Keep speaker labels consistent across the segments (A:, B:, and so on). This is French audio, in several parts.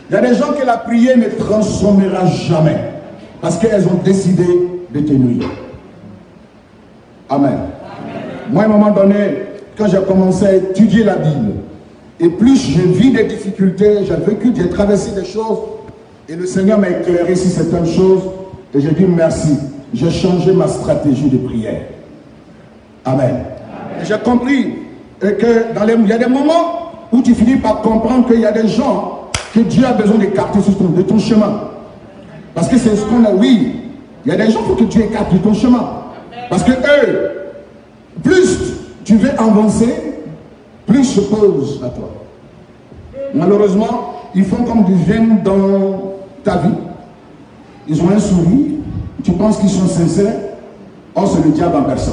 A: Il y a des gens que la prière ne transformera jamais parce qu'elles ont décidé de te nuire. Amen. Amen. Moi, à un moment donné, quand j'ai commencé à étudier la Bible, et plus je vis des difficultés, j'ai vécu, j'ai traversé des choses, et le Seigneur m'a éclairé sur certaines choses, et j'ai dit merci. J'ai changé ma stratégie de prière. Amen. Amen. J'ai compris que il y a des moments où tu finis par comprendre qu'il y a des gens que Dieu a besoin d'écarter de ton chemin. Parce que c'est ce qu'on a, oui, il y a des gens que Dieu écarte de ton chemin. Parce que eux, plus tu veux avancer, plus se pose à toi. Malheureusement, ils font comme des jeunes dans ta vie. Ils ont un sourire, tu penses qu'ils sont sincères, or c'est le diable en personne.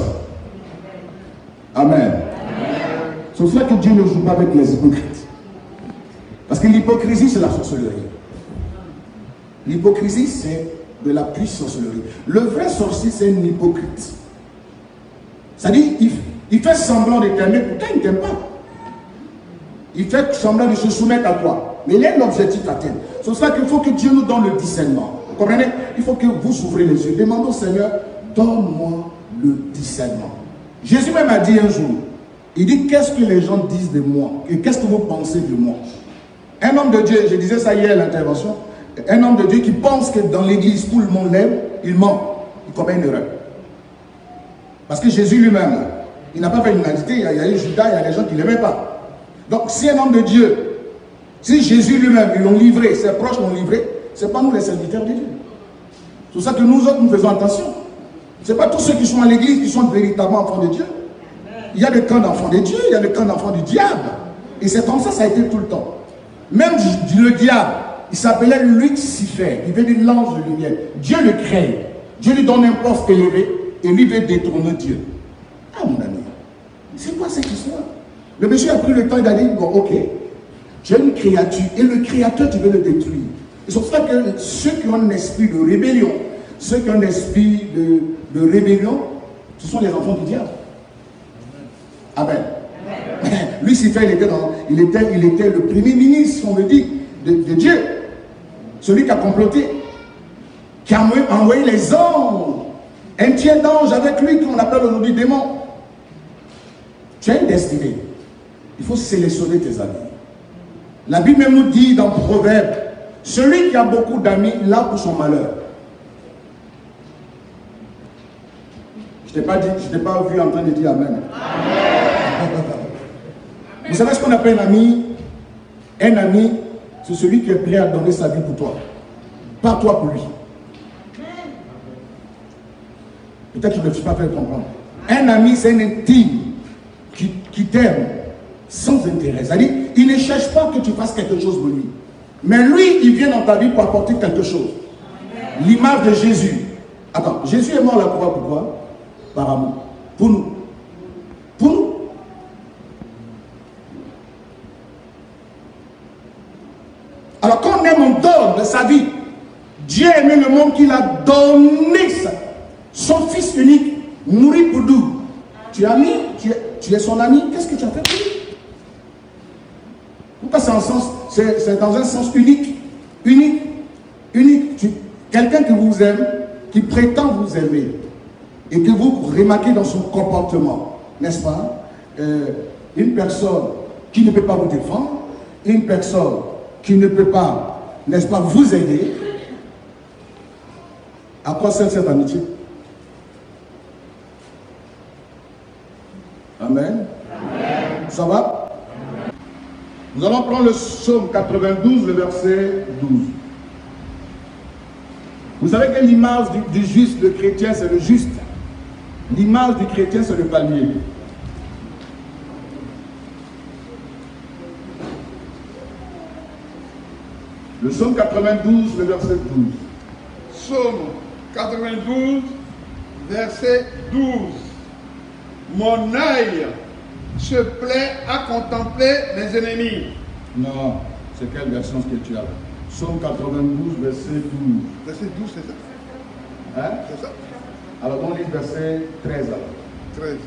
A: Amen. C'est pour cela que Dieu ne joue pas avec les hypocrites. Parce que l'hypocrisie, c'est la sorcellerie. L'hypocrisie, c'est de la puissance sorcellerie. Le vrai sorcier, c'est un hypocrite. C'est-à-dire, il fait semblant de t'aimer, pourtant il ne t'aime pas. Il fait semblant de se soumettre à toi. Mais il a un objectif à atteindre. C'est pour ça qu'il faut que Dieu nous donne le discernement. Vous comprenez? Il faut que vous ouvrez les yeux. Demandez au Seigneur, donne-moi le discernement. Jésus même a dit un jour, il dit, qu'est-ce que les gens disent de moi? Et qu'est-ce que vous pensez de moi? Un homme de Dieu, je disais ça hier à l'intervention, un homme de Dieu qui pense que dans l'église, tout le monde l'aime, il ment. Il commet une erreur. Parce que Jésus lui-même, il n'a pas fait l'humanité, il y a eu Judas, il y a des gens qui ne l'aimaient pas. Donc si un homme de Dieu, si Jésus lui-même, ils l'ont livré, ses proches l'ont livré, ce n'est pas nous les serviteurs de Dieu. C'est pour ça que nous autres, nous faisons attention. Ce n'est pas tous ceux qui sont à l'église qui sont véritablement enfants de Dieu. Il y a des camps d'enfants de Dieu, il y a des camps d'enfants du diable. Et c'est comme ça a été tout le temps. Même le diable, il s'appelait Lucifer, il veut dire l'ange de lumière. Dieu le crée. Dieu lui donne un poste élevé et lui veut détourner Dieu. Ah mon ami, c'est quoi cette histoire? Le monsieur a pris le temps, il a dit, bon ok, tu es une créature et le créateur tu veux le détruire. Et c'est pour ça que ceux qui ont un esprit de rébellion, ceux qui ont un esprit de rébellion, ce sont les enfants du diable. Amen. Lucifer, il était le premier ministre, on me dit, de Dieu. Celui qui a comploté, qui a envoyé les anges, un tiers d'ange avec lui, qu'on appelle aujourd'hui démon. Tu as une destinée. Il faut sélectionner tes amis. La Bible même nous dit dans Proverbe, celui qui a beaucoup d'amis, là pour son malheur. Je t'ai pas vu en train de dire Amen. Vous savez ce qu'on appelle un ami? Un ami, c'est celui qui est prêt à donner sa vie pour toi. Pas toi pour lui. Peut-être que je ne me suis pas fait comprendre. Un ami, c'est un intime qui t'aime sans intérêt. C'est-à-dire, il ne cherche pas que tu fasses quelque chose pour lui. Mais lui, il vient dans ta vie pour apporter quelque chose. L'image de Jésus. Attends, Jésus est mort à la croix pourquoi? Par amour. Pour nous. Pour nous. Alors quand on aime, on donne de sa vie. Dieu aimait le monde qu'il a donné ça. Son fils unique, mourir pour nous. Tu es ami, tu es son ami, qu'est-ce que tu as fait pour lui? Pourquoi c'est dans un sens unique? Unique. Quelqu'un qui vous aime, qui prétend vous aimer, et que vous remarquez dans son comportement, n'est-ce pas? Une personne qui ne peut pas vous défendre, une personne qui ne peut pas, n'est-ce pas, vous aider. À quoi sert cette amitié? Amen. Amen. Ça va? Amen. Nous allons prendre le psaume 92, le verset 12. Vous savez que l'image du juste, le chrétien, c'est le juste. L'image du chrétien, c'est le palmier. Le psaume 92, le verset 12.
B: Psaume 92, verset 12. Mon œil se plaît à contempler mes ennemis.
A: Non, c'est quelle version que tu as? Psaume 92, verset 12.
B: Verset 12, c'est ça?
A: Hein?
B: C'est ça?
A: Alors on lit verset 13 alors.
B: 13,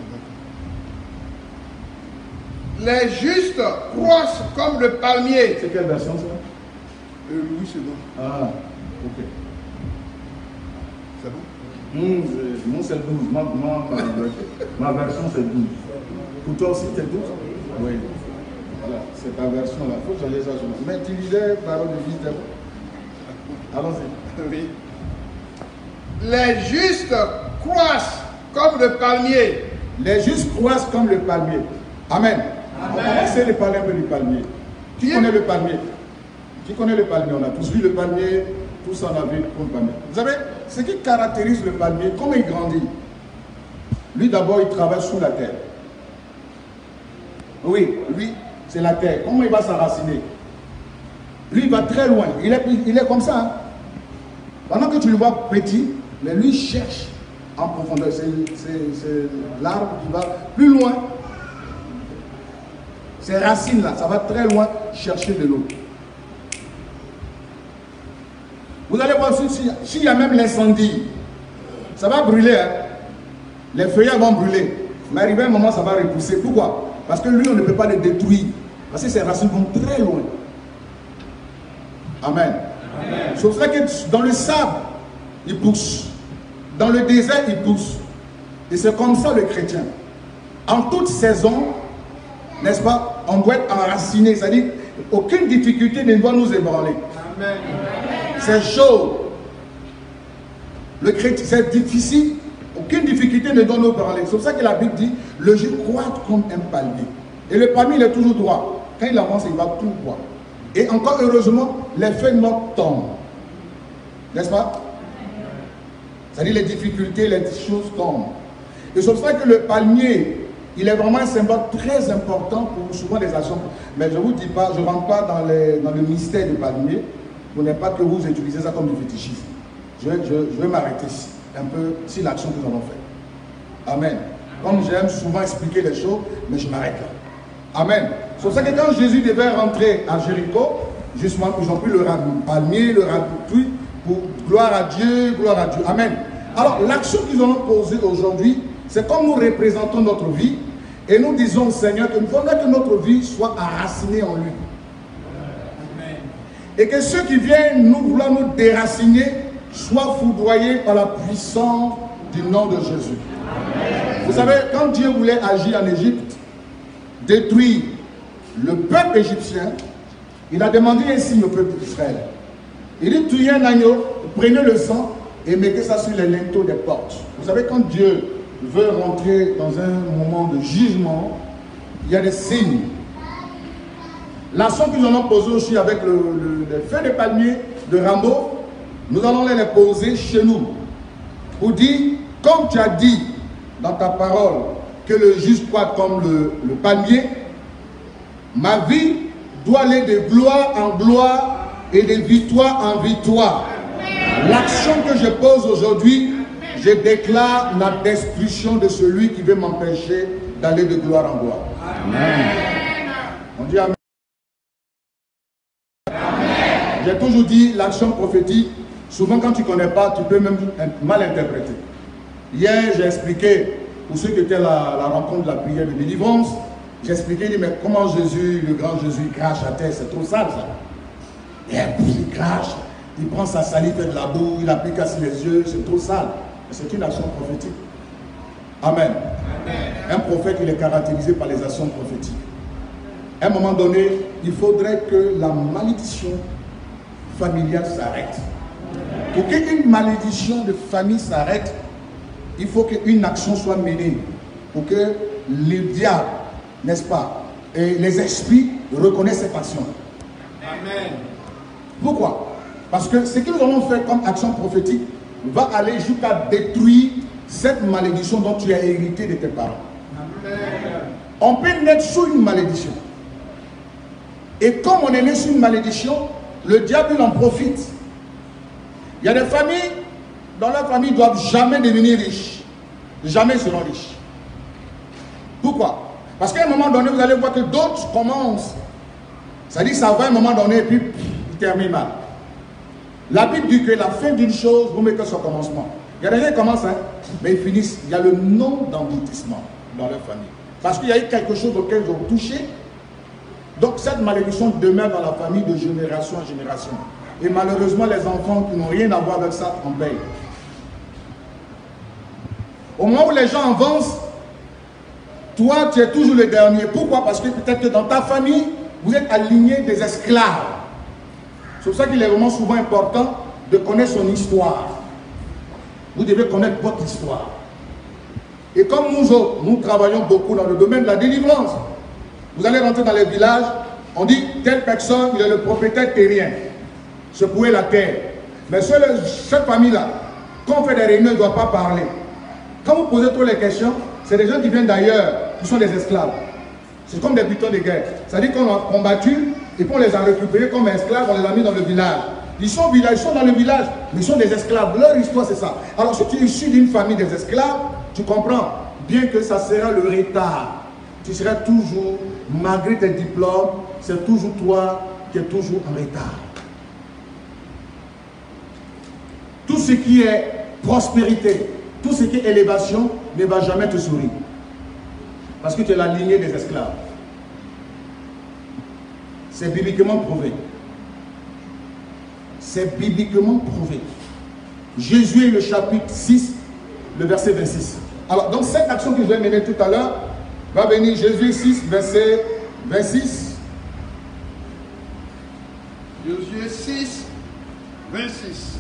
B: d'accord. Les justes croissent comme le palmier.
A: C'est quelle version ça?
B: Louis II.
A: Ah, ok.
B: C'est bon?
A: Moi, c'est 12. Ma version, c'est 12. Pour toi aussi, c'est 12? Oui. Voilà, c'est ta version là. Il faut changer ça. Mais tu lisais parole de vie, c'est bon? Allons-y.
B: Oui. Les justes croissent comme le palmier.
A: Les justes croissent comme le palmier. Amen. On va essayer de parler un peu du palmier. Qui connaît le palmier? Qui connaît le palmier? On a tous vu le palmier, tous en a vu le palmier. Vous savez, ce qui caractérise le palmier, comment il grandit? Lui d'abord, il travaille sous la terre. Oui, lui, c'est la terre. Comment il va s'enraciner? Lui, il va très loin. Il est comme ça. Hein? Pendant que tu le vois petit, mais lui cherche en profondeur. C'est l'arbre qui va plus loin. Ces racines-là, ça va très loin chercher de l'eau. Vous allez voir s'il y a même l'incendie, ça va brûler. Hein? Les feuillages vont brûler. Mais arrivé un moment, ça va repousser. Pourquoi? Parce que lui, on ne peut pas le détruire. Parce que ses racines vont très loin. Amen. C'est pour ça que dans le sable, il pousse. Dans le désert, il pousse. Et c'est comme ça le chrétien. En toute saison, n'est-ce pas, on doit être enraciné. C'est-à-dire, aucune difficulté ne doit nous ébranler. C'est chaud. Le chrétien, c'est difficile. Aucune difficulté ne doit nous ébranler. C'est pour ça que la Bible dit, le juste croît comme un palmier. Et le palmier, il est toujours droit. Quand il avance, il va tout droit. Et encore heureusement, les feuilles mortes tombent. N'est-ce pas? C'est-à-dire les difficultés, les choses tombent. Et c'est pour ça que le palmier, il est vraiment un symbole très important pour souvent les actions. Mais je ne vous dis pas, je ne rentre pas dans le mystère du palmier. Pour ne pas que vous utilisez ça comme du fétichisme. Je vais m'arrêter un peu sur l'action que nous avons faite. Amen. Comme j'aime souvent expliquer les choses, mais je m'arrête là. Amen. C'est pour ça que quand Jésus devait rentrer à Jéricho, justement, ils ont pris le palmier, le raboutouille, pour gloire à Dieu, gloire à Dieu. Amen. Alors, l'action qu'ils ont posée aujourd'hui, c'est comme nous représentons notre vie, et nous disons au Seigneur que nous voulons que notre vie soit enracinée en lui. Amen. Et que ceux qui viennent vouloir nous déraciner soient foudroyés par la puissance du nom de Jésus. Amen. Vous savez, quand Dieu voulait agir en Égypte, détruire le peuple égyptien, il a demandé ainsi au peuple d'Israël. Il dit, tuez un agneau, prenez le sang et mettez ça sur les linteaux des portes. Vous savez, quand Dieu veut rentrer dans un moment de jugement, il y a des signes. L'action que nous allons poser aussi avec les feuilles de palmier de Rambo, nous allons les poser chez nous. Pour dire, comme tu as dit dans ta parole, que le juste croit comme le palmier, ma vie doit aller de gloire en gloire et de victoire en victoire. L'action que je pose aujourd'hui, je déclare la destruction de celui qui veut m'empêcher d'aller de gloire en gloire. Amen. On dit Amen. J'ai toujours dit l'action prophétique, souvent quand tu ne connais pas, tu peux même mal interpréter. Hier, j'ai expliqué, pour ceux qui étaient à la rencontre de la prière de délivrance, j'ai expliqué, mais comment Jésus, le grand Jésus, crache à terre, c'est trop sale ça. Et puis il crache, il prend sa salive, fait de la boue, il applique sur les yeux, c'est trop sale. C'est une action prophétique. Amen. Amen. Un prophète, il est caractérisé par les actions prophétiques. À un moment donné, il faudrait que la malédiction familiale s'arrête. Pour qu'une malédiction de famille s'arrête, il faut qu'une action soit menée. Pour que le diable, n'est-ce pas, et les esprits reconnaissent cette action. Amen. Pourquoi? Parce que ce que nous allons faire comme action prophétique va aller jusqu'à détruire cette malédiction dont tu as hérité de tes parents. Amen. On peut naître sous une malédiction. Et comme on est né sous une malédiction, le diable il en profite. Il y a des familles, dans leur famille, ne doivent jamais devenir riches. Jamais seront riches. Pourquoi? Parce qu'à un moment donné, vous allez voir que d'autres commencent. C'est-à-dire ça va à un moment donné et puis il termine mal. La Bible dit que la fin d'une chose vaut mieux que son commencement. Il y a des gens qui commencent, hein, mais ils finissent. Il y a le nom d'engloutissement dans leur famille. Parce qu'il y a eu quelque chose auquel ils ont touché. Donc cette malédiction demeure dans la famille de génération en génération. Et malheureusement, les enfants qui n'ont rien à voir avec ça en payent. Au moment où les gens avancent, toi, tu es toujours le dernier. Pourquoi? Parce que peut-être que dans ta famille, vous êtes aligné des esclaves. C'est pour ça qu'il est vraiment souvent important de connaître son histoire. Vous devez connaître votre histoire. Et comme nous autres, nous travaillons beaucoup dans le domaine de la délivrance. Vous allez rentrer dans les villages, on dit telle personne, il est le propriétaire terrien. Secouer la terre. Mais cette famille-là, quand on fait des réunions, il ne doit pas parler. Quand vous posez trop les questions, c'est des gens qui viennent d'ailleurs, qui sont des esclaves. C'est comme des butins de guerre. C'est-à-dire qu'on a combattu, et puis on les a récupérés comme esclaves, on les a mis dans le village. Ils sont dans le village, mais ils sont des esclaves. Leur histoire, c'est ça. Alors si tu es issu d'une famille des esclaves, tu comprends, bien que ça sera le retard, tu seras toujours, malgré tes diplômes, c'est toujours toi qui es toujours en retard. Tout ce qui est prospérité, tout ce qui est élévation ne va jamais te sourire. Parce que tu es la lignée des esclaves. C'est bibliquement prouvé. C'est bibliquement prouvé. Jésus, le chapitre 6, le verset 26. Alors, donc cette action que je vais mener tout à l'heure, va venir Jésus 6, verset 26.
B: Josué 6, 26.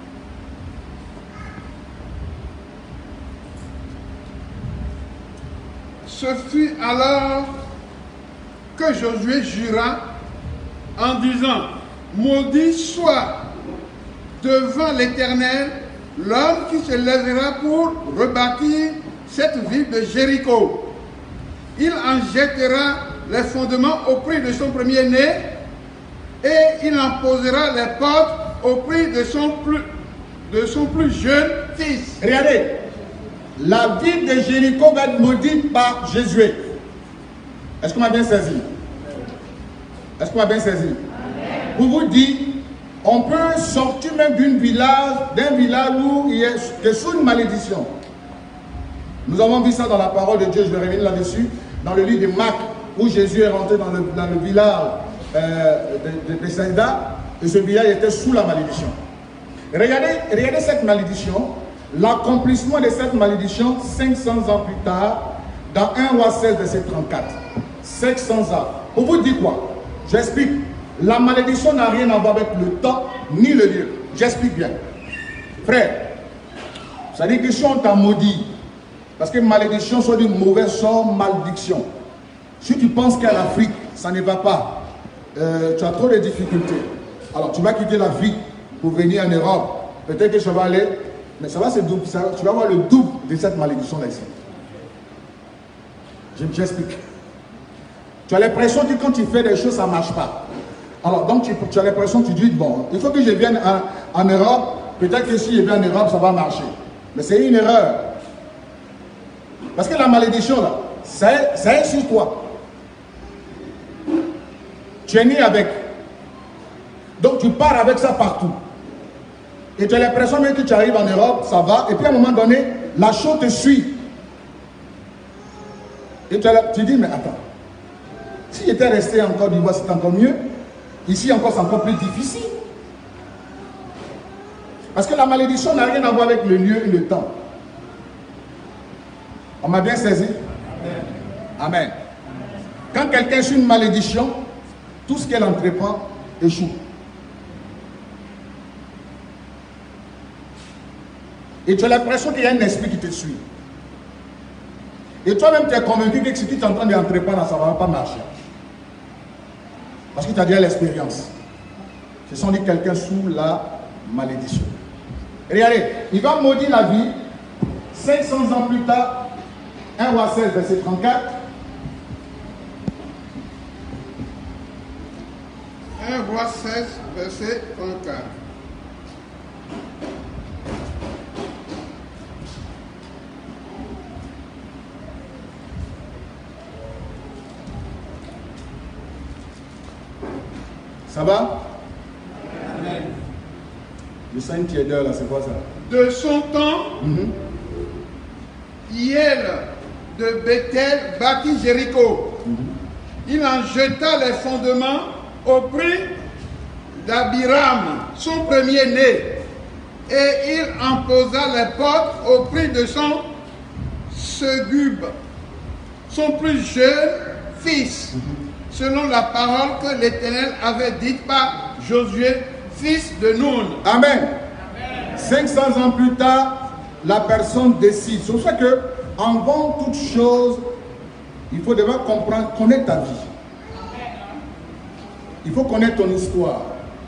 B: Ce fut alors que Josué jura en disant: maudit soit devant l'Éternel l'homme qui se lèvera pour rebâtir cette ville de Jéricho. Il en jettera les fondements au prix de son premier-né et il en posera les portes au prix de son plus jeune fils.
A: Regardez, la ville de Jéricho va être maudite par Jésus. Est-ce qu'on m'a bien saisi? Est-ce qu'on m'a bien saisi? Pour vous dire, on peut sortir même d'un village où il est sous une malédiction. Nous avons vu ça dans la parole de Dieu, je vais revenir là-dessus, dans le livre de Marc, où Jésus est rentré dans le village de Bethsaïda, et ce village était sous la malédiction. Regardez cette malédiction, l'accomplissement de cette malédiction 500 ans plus tard, dans 1 Roi 16, verset 34. 500 ans. Pour vous dire quoi? J'explique. La malédiction n'a rien à voir avec le temps ni le lieu. J'explique bien. Frère, ça dit que si on t'a maudit, parce que malédiction soit d'une mauvaise sort, malédiction. Si tu penses qu'à l'Afrique, ça ne va pas, tu as trop de difficultés. Alors tu vas quitter l'Afrique pour venir en Europe. Peut-être que ça va aller, mais ça va se double, tu vas avoir le double de cette malédiction-là ici. J'explique. Tu as l'impression que quand tu fais des choses, ça ne marche pas. Alors, donc, tu as l'impression que tu dis, bon, il faut que je vienne en Europe, peut-être que si je viens en Europe, ça va marcher. Mais c'est une erreur. Parce que la malédiction, là, c'est sur toi. Tu es né avec. Donc, tu pars avec ça partout. Et tu as l'impression même que tu arrives en Europe, ça va, et puis à un moment donné, la chose te suit. Et tu dis, mais attends, si j'étais resté en Côte d'Ivoire, c'est encore mieux. Ici encore, c'est encore plus difficile. Parce que la malédiction n'a rien à voir avec le lieu et le temps. On m'a bien saisi? Amen. Quand quelqu'un suit une malédiction, tout ce qu'elle entreprend échoue. Et tu as l'impression qu'il y a un esprit qui te suit. Et toi-même, tu es convaincu que ce que tu es en train d'entreprendre, ça ne va pas marcher. Parce que tu as déjà l'expérience. Ce sont dit quelqu'un sous la malédiction. Regardez, il va maudire la vie. 500 ans plus tard, 1 Roi 16, verset 34.
B: 1 Roi 16, verset 34.
A: Ça va? Amen. Je sens une tiédeur là, c'est quoi ça?
B: De son temps, Hiel de Bethel bâtit Jéricho. il en jeta les fondements au prix d'Abiram, son premier-né, et il en posa les portes au prix de son Segub, son plus jeune fils, selon la parole que l'Éternel avait dite par Josué, fils de Nun.
A: Amen. 500 ans plus tard, la personne décide. C'est pour ça que, avant toute chose, il faut d'abord comprendre, connaître ta vie. Il faut connaître ton histoire.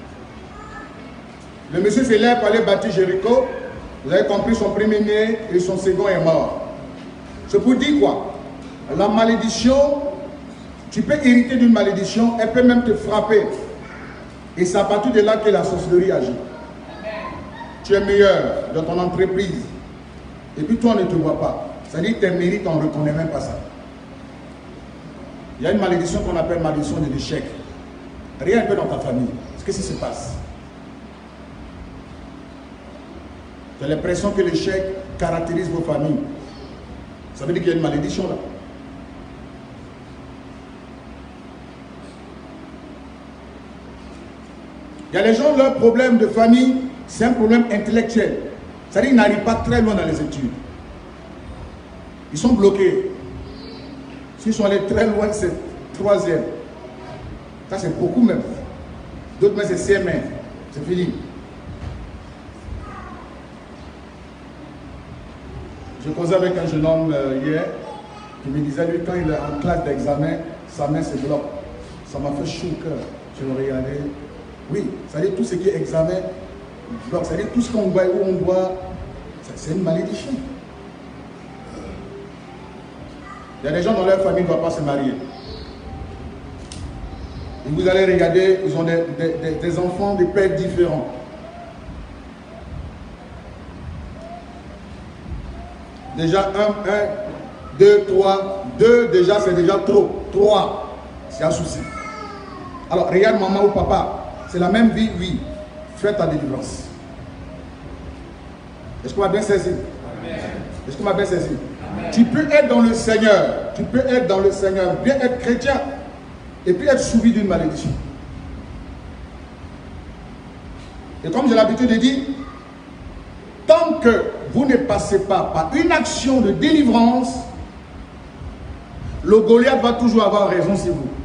A: Le monsieur s'est lève pour aller bâtir Jéricho. Vous avez compris, son premier-né et son second est mort. C'est pour dire quoi? La malédiction, tu peux hériter d'une malédiction, elle peut même te frapper. Et c'est à partir de là que la sorcellerie agit. Tu es meilleur dans ton entreprise. Et puis toi, on ne te voit pas. C'est-à-dire que tes mérites, on ne reconnaît même pas ça. Il y a une malédiction qu'on appelle malédiction de l'échec. Rien un peu dans ta famille. Qu'est-ce qui se passe? Tu as l'impression que l'échec caractérise vos familles. Ça veut dire qu'il y a une malédiction là. Il y a les gens, leur problème de famille, c'est un problème intellectuel. C'est-à-dire qu'ils n'arrivent pas très loin dans les études. Ils sont bloqués. S'ils sont allés très loin, c'est troisième. Ça, c'est beaucoup même. D'autres, mais c'est CM1. C'est fini. Je causais avec un jeune homme hier qui me disait, lui, quand il est en classe d'examen, sa main se bloque. Ça m'a fait chaud au cœur. Je le regardais. Oui, c'est-à-dire tout ce qui est examen, bloque. C'est-à-dire tout ce qu'on voit, où on voit, c'est une malédiction. Il y a des gens dans leur famille qui ne doivent pas se marier. Et vous allez regarder, ils ont des enfants de pères différents. Déjà 1, 2, 3, 2 déjà c'est déjà trop. 3, c'est un souci. Alors regarde maman ou papa, c'est la même vie, oui. Fais ta délivrance. Est-ce qu'on m'a bien saisi? Est-ce qu'on m'a bien saisi? Amen. Tu peux être dans le Seigneur, tu peux être dans le Seigneur, bien être chrétien, et puis être soumis d'une malédiction. Et comme j'ai l'habitude de dire, tant que vous ne passez pas par une action de délivrance, le Goliath va toujours avoir raison sur vous.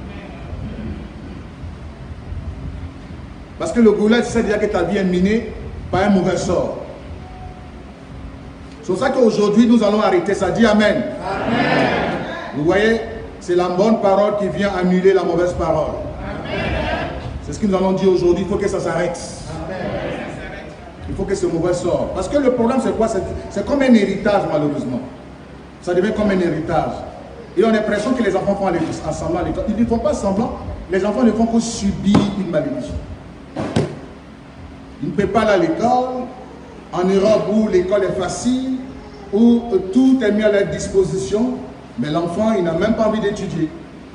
A: Parce que le Goliath sait déjà que ta vie est minée par un mauvais sort. C'est pour ça qu'aujourd'hui nous allons arrêter ça. Dis Amen. Amen. Vous voyez, c'est la bonne parole qui vient annuler la mauvaise parole. C'est ce que nous allons dire aujourd'hui. Il faut que ça s'arrête. Il faut que ce mauvais sort. Parce que le problème c'est quoi? C'est comme un héritage malheureusement. Ça devient comme un héritage. Et on a l'impression que les enfants font semblant à l'école. Ils ne font pas semblant. Les enfants ne font que subir une malédiction. Ils ne peuvent pas aller à l'école. En Europe où l'école est facile, où tout est mis à leur disposition, mais l'enfant, il n'a même pas envie d'étudier.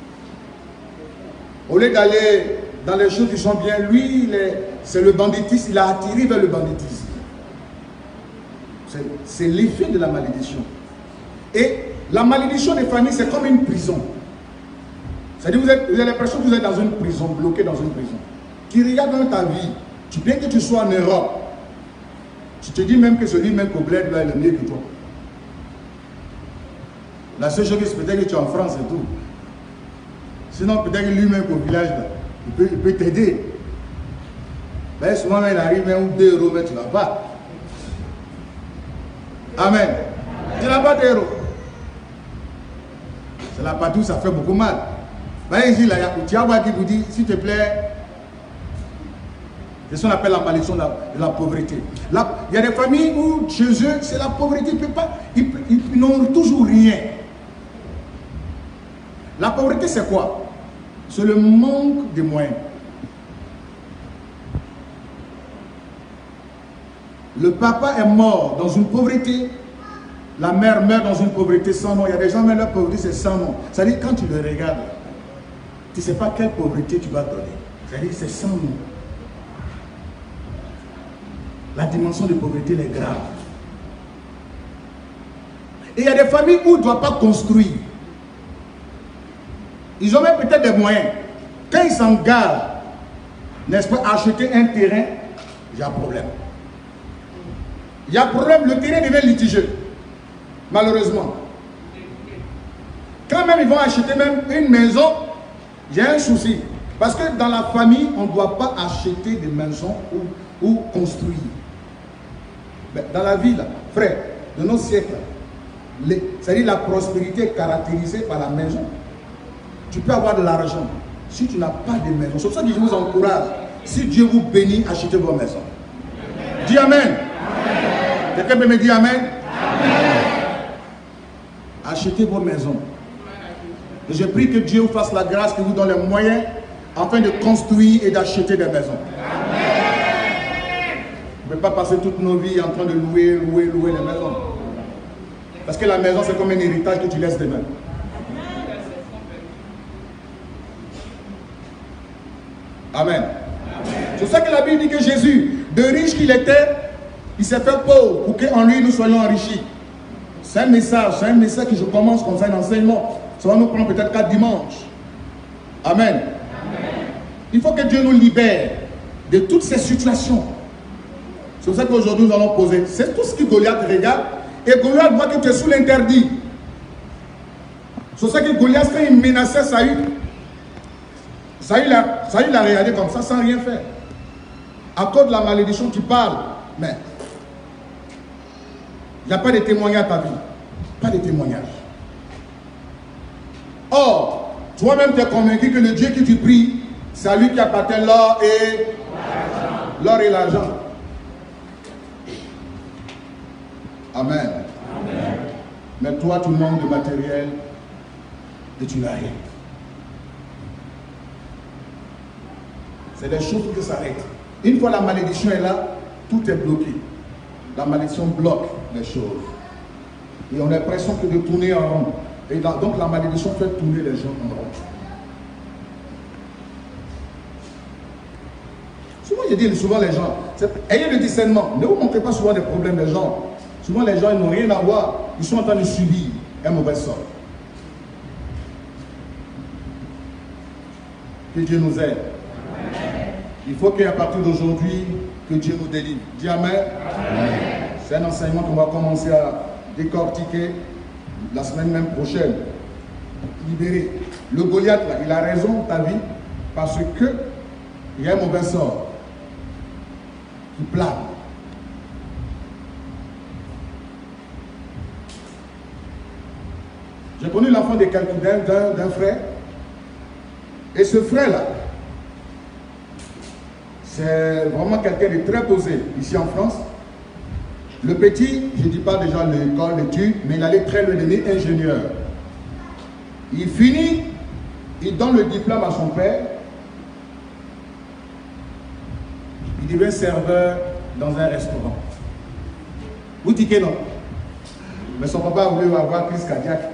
A: Au lieu d'aller dans les choses qui sont bien, lui, c'est le banditisme, il a attiré vers le banditisme. C'est l'effet de la malédiction. Et la malédiction des familles, c'est comme une prison. C'est-à-dire vous avez l'impression que vous êtes dans une prison, bloqué dans une prison. Tu regardes dans ta vie, bien que tu sois en Europe, tu te dis même que celui même qu'au bled là, il est mieux que toi. La seule chose, c'est peut-être que tu es en France et tout. Sinon, peut-être que lui-même qu'au village, là, il peut t'aider. Ben, souvent, il arrive même 2 euros, mais tu n'as pas. Amen. Tu n'as pas 2 euros. C'est là partout, ça fait beaucoup mal. Ben, ici, là, tu as qui vous dit, s'il te plaît, c'est ce qu'on appelle la malédiction de la pauvreté. Là, il y a des familles où, chez eux, c'est la pauvreté. Ils n'ont toujours rien. La pauvreté, c'est quoi? C'est le manque de moyens. Le papa est mort dans une pauvreté. La mère meurt dans une pauvreté sans nom. Il y a des gens, mais leur pauvreté, c'est sans nom. C'est-à-dire, quand tu le regardes, tu ne sais pas quelle pauvreté tu vas donner. C'est-à-dire, c'est sans nom. La dimension de pauvreté est grave. Et il y a des familles où on ne doit pas construire. Ils ont même peut-être des moyens. Quand ils s'engagent, n'est-ce pas, à acheter un terrain, il y a un problème. Il y a un problème, le terrain devient litigieux. Malheureusement. Quand même ils vont acheter même une maison, il y a un souci. Parce que dans la famille, on ne doit pas acheter des maisons ou construire. Mais dans la vie, là, frère, de nos siècles, c'est-à-dire la prospérité est caractérisée par la maison. Tu peux avoir de l'argent. Si tu n'as pas de maison, c'est pour ça que je vous encourage. Si Dieu vous bénit, achetez vos maisons. Dis Amen. Quelqu'un peut me dire Amen? Amen. Achetez vos maisons. Et je prie que Dieu vous fasse la grâce, qu'il vous donne les moyens afin de construire et d'acheter des maisons. Amen. On ne peut pas passer toutes nos vies en train de louer les maisons. Parce que la maison, c'est comme un héritage que tu laisses demain. Amen. C'est ça que la Bible dit que Jésus, de riche qu'il était, il s'est fait pauvre pour qu'en lui nous soyons enrichis. C'est un message que je commence comme ça, un enseignement. Ça va nous prendre peut-être 4 dimanches. Amen. Amen. Il faut que Dieu nous libère de toutes ces situations. C'est pour ça qu'aujourd'hui nous allons poser. C'est tout ce que Goliath regarde. Et Goliath voit que tu es sous l'interdit. C'est pour ça que Goliath, quand il menaçait Saül, Saül l'a regardé comme ça sans rien faire. À cause de la malédiction, tu parles. Mais il n'y a pas de témoignage à ta vie. Pas de témoignage. Or, toi-même tu es convaincu que le Dieu que tu pries, c'est à lui qui appartient l'or et l'argent. Amen. Amen. Mais toi, tu manques de matériel et tu n'as rien. C'est des choses qui s'arrêtent. Une fois la malédiction est là, tout est bloqué. La malédiction bloque les choses. Et on a l'impression que de tourner en rond. Et donc la malédiction fait tourner les gens en rond. Souvent, je dis souvent les gens, ayez le discernement. Ne vous montrez pas souvent des problèmes des gens. Souvent les gens ils n'ont rien à voir. Ils sont en train de subir un mauvais sort. Que Dieu nous aide. Il faut qu'à partir d'aujourd'hui, que Dieu nous délivre. Dis Amen. Amen. C'est un enseignement qu'on va commencer à décortiquer la semaine même prochaine. Libérer. Le Goliath, là, il a raison, ta vie, parce que il y a un mauvais sort qui plane. J'ai connu l'enfant de quelqu'un d'un frère. Et ce frère-là, c'est vraiment quelqu'un de très posé ici en France. Le petit, je ne dis pas déjà l'école, l'étude, mais il allait très loin, il est ingénieur. Il finit, il donne le diplôme à son père. Il devient serveur dans un restaurant. Vous dites que non. Mais son papa voulait avoir crise cardiaque.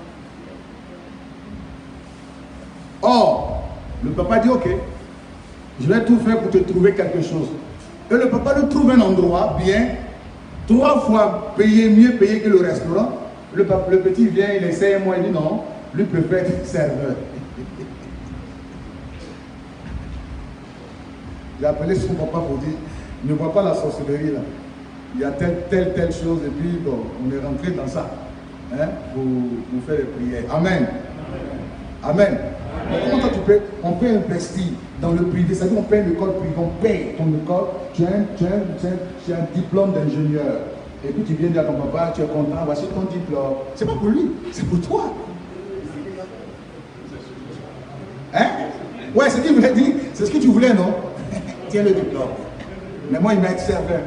A: Or, le papa dit ok, je vais tout faire pour te trouver quelque chose. Et le papa lui trouve un endroit bien, 3 fois payé, mieux payé que le restaurant. Le petit vient, il essaie un mois, il dit non, lui préfère être serveur. J'ai appelé son papa pour dire, ne vois pas la sorcellerie là. Il y a telle chose, et puis bon, on est rentré dans ça. Hein, pour faire les prières. Amen. Amen. Comment ça on peut investir dans le privé, c'est-à-dire on paye l'école privée, on paye ton école, tu as un diplôme d'ingénieur. Et puis tu viens dire à ton papa, tu es content, voici ton diplôme. C'est pas pour lui, c'est pour toi. Hein? Ouais, c'est ce qu'il voulait dire, c'est ce que tu voulais, non? Tiens le diplôme. Mais moi, il m'a été serveur.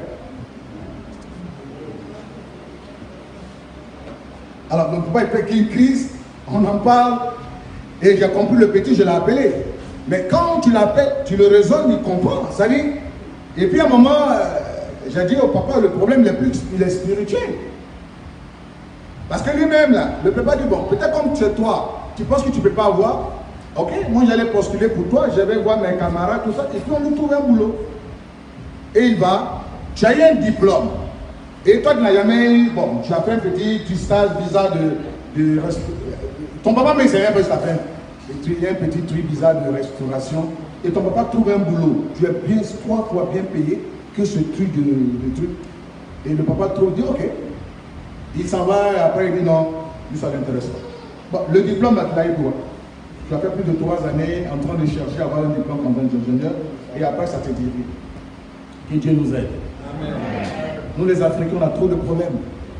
A: Alors, le papa, il fait qu'il y ait une crise, on en parle. Et j'ai compris le petit, je l'ai appelé. Mais quand tu l'appelles, tu le raisonnes, il comprend. Ça dit. Et puis à un moment, j'ai dit au papa, le problème il est spirituel. Parce que lui-même, là, le papa dit, bon, peut-être comme c'est toi, tu penses que tu ne peux pas avoir. Ok, moi j'allais postuler pour toi, je vais voir mes camarades, tout ça, et puis on lui trouve un boulot. Et il va, tu as eu un diplôme. Et toi, tu n'as jamais eu, bon, tu as fait un petit stage, visa de ton papa m'a essayé un peu ça fait. Il y a un petit truc bizarre de restauration. Et ton papa trouve un boulot. Tu es bien 3 fois bien payé que ce truc de truc. Et le papa trouve, dit ok. Il s'en va et après il dit non, lui ça l'intéresse pas. Bon, le diplôme, tu l'as eu quoi? Tu as fait plus de 3 années en train de chercher à avoir un diplôme en tant qu'ingénieur et après ça t'est dit. Que Dieu nous aide. Amen. Nous les Africains, on a trop de problèmes.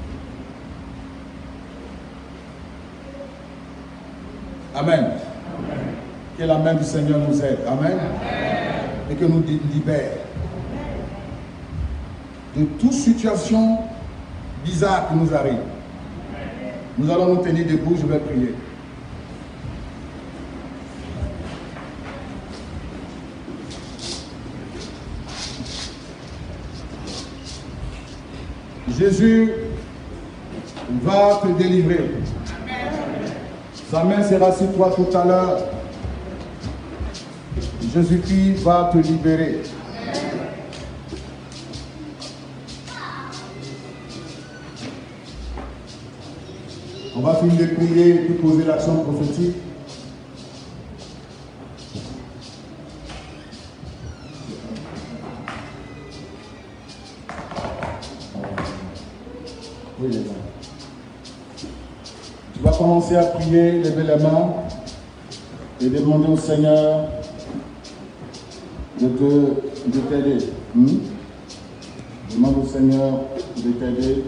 A: Amen. Amen. Que la main du Seigneur nous aide. Amen. Amen. Et que nous libère de toute situation bizarre qui nous arrive. Nous allons nous tenir debout, je vais prier. Jésus va te délivrer. Sa main sera sur toi tout à l'heure. Jésus-Christ va te libérer. On va finir de prier et puis poser l'action prophétique. Oui, les mains. Tu vas commencer à prier, lever les mains et demander au Seigneur de t'aider. Demande au Seigneur de t'aider.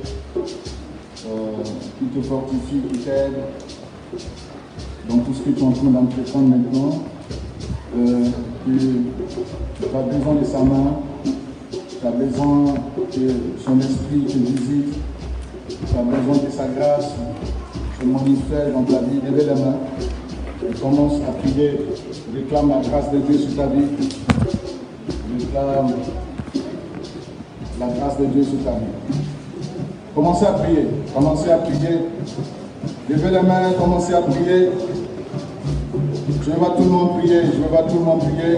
A: Qui te fortifie, qui t'aide dans tout ce que tu es en train d'entreprendre maintenant. Tu as besoin de sa main, tu as besoin que son esprit te visite, tu as besoin que sa grâce se manifeste dans ta vie. Lève la main et commence à prier. Réclame la grâce de Dieu sur ta vie. Réclame la grâce de Dieu sur ta vie. Commencez à prier, commencez à prier. Levez les mains, commencez à prier. Je vais voir tout le monde prier, je vais voir tout le monde prier.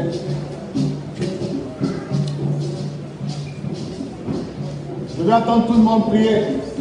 A: Je vais attendre tout le monde prier.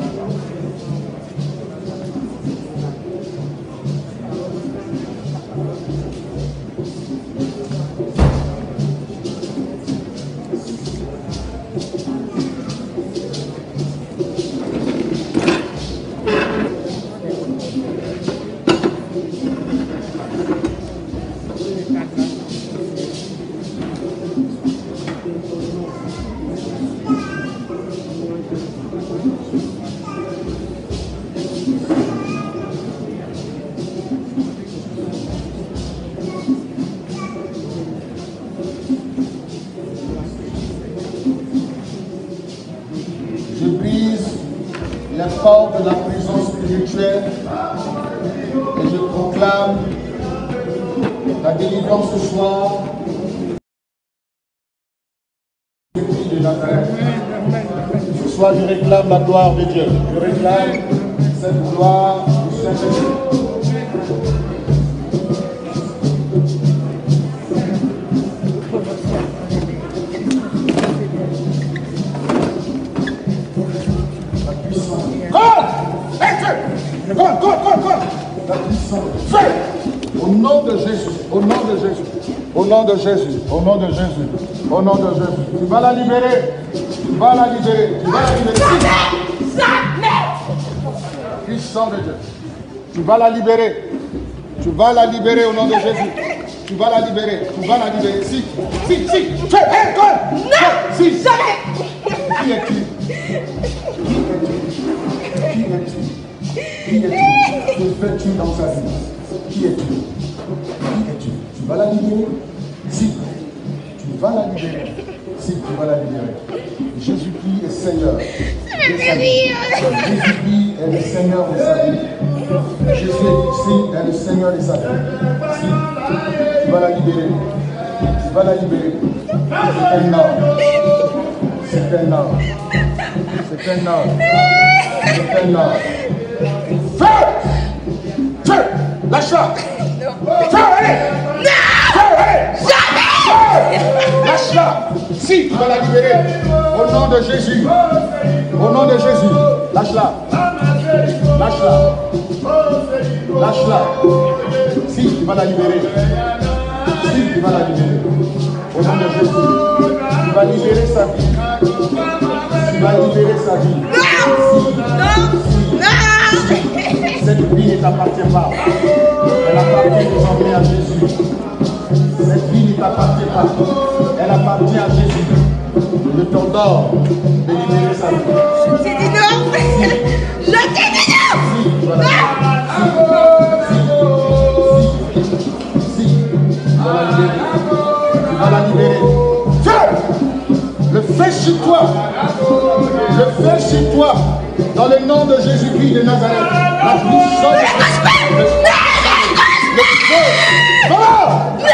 A: De la prison spirituelle et je proclame la délivrance ce soir de Nazareth. Ce soir je réclame la gloire de Dieu, je réclame cette gloire du Saint-Esprit. La puissance. Au nom de Jésus, au nom de Jésus, au nom de Jésus, au nom de Jésus, au nom de Jésus. Tu vas la libérer, tu vas la libérer, tu vas la libérer. Puissant de Dieu. Tu vas la libérer. Tu vas la libérer au nom de Jésus. Tu vas la libérer, tu vas la libérer. Si, qui es-tu? Qui es-tu? Que fais-tu dans sa vie? Qui es-tu? Qui es-tu? Tu vas la libérer? Si. Tu vas la libérer. Si, tu vas la libérer. Jésus-Christ est Seigneur. Jésus-Christ est le Seigneur de sa vie. Jésus-Christ est le Seigneur de sa vie. Si. Tu vas la libérer. Tu vas la libérer. C'est un homme. C'est un homme. C'est un homme. C'est un homme. Feu! Feu! Lâche-la! Feu, allez! Feu, allez! Feu! Lâche-la! Si, tu vas la libérer. Au nom de Jésus. Au nom de Jésus. Lâche-la. Lâche-la. Lâche-la. Si. tu vas la libérer. Si, tu vas la libérer. Au nom de Jésus, tu vas libérer sa vie. Tu vas libérer sa vie. Cette vie ne t'appartient pas. Elle appartient désormais à Jésus. Cette vie ne t'appartient pas. Elle appartient à Jésus. Je t'ordonne de libérer sa vie.
C: J'ai dit non. Je t'ai dit non.
A: Si, tu vas la libérer. Feu! Le feu sur toi. Le feu sur toi. Dans le nom de Jésus-Christ de Nazareth. La puissance. Le feu. Comment?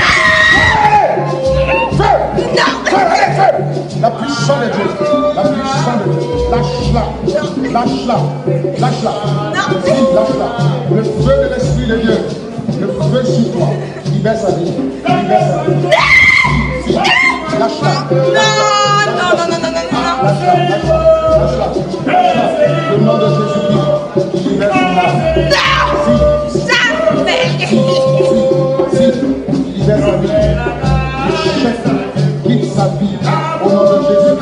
A: Feu! Feu! Feu! La puissance de Dieu. La puissance de Dieu. Lâche-la. Lâche-la. Lâche-la. Si, lâche-la. Le feu de l'Esprit de Dieu. Le feu sur toi. Libère sa vie. Libère sa vie. Si, lâche-la.
C: Non.
A: Lâche-la. Lâche-la. Le nom de Jésus-Christ. Libère son âme. Si, libère sa vie. Le chef quitte sa vie. Au nom de Jésus.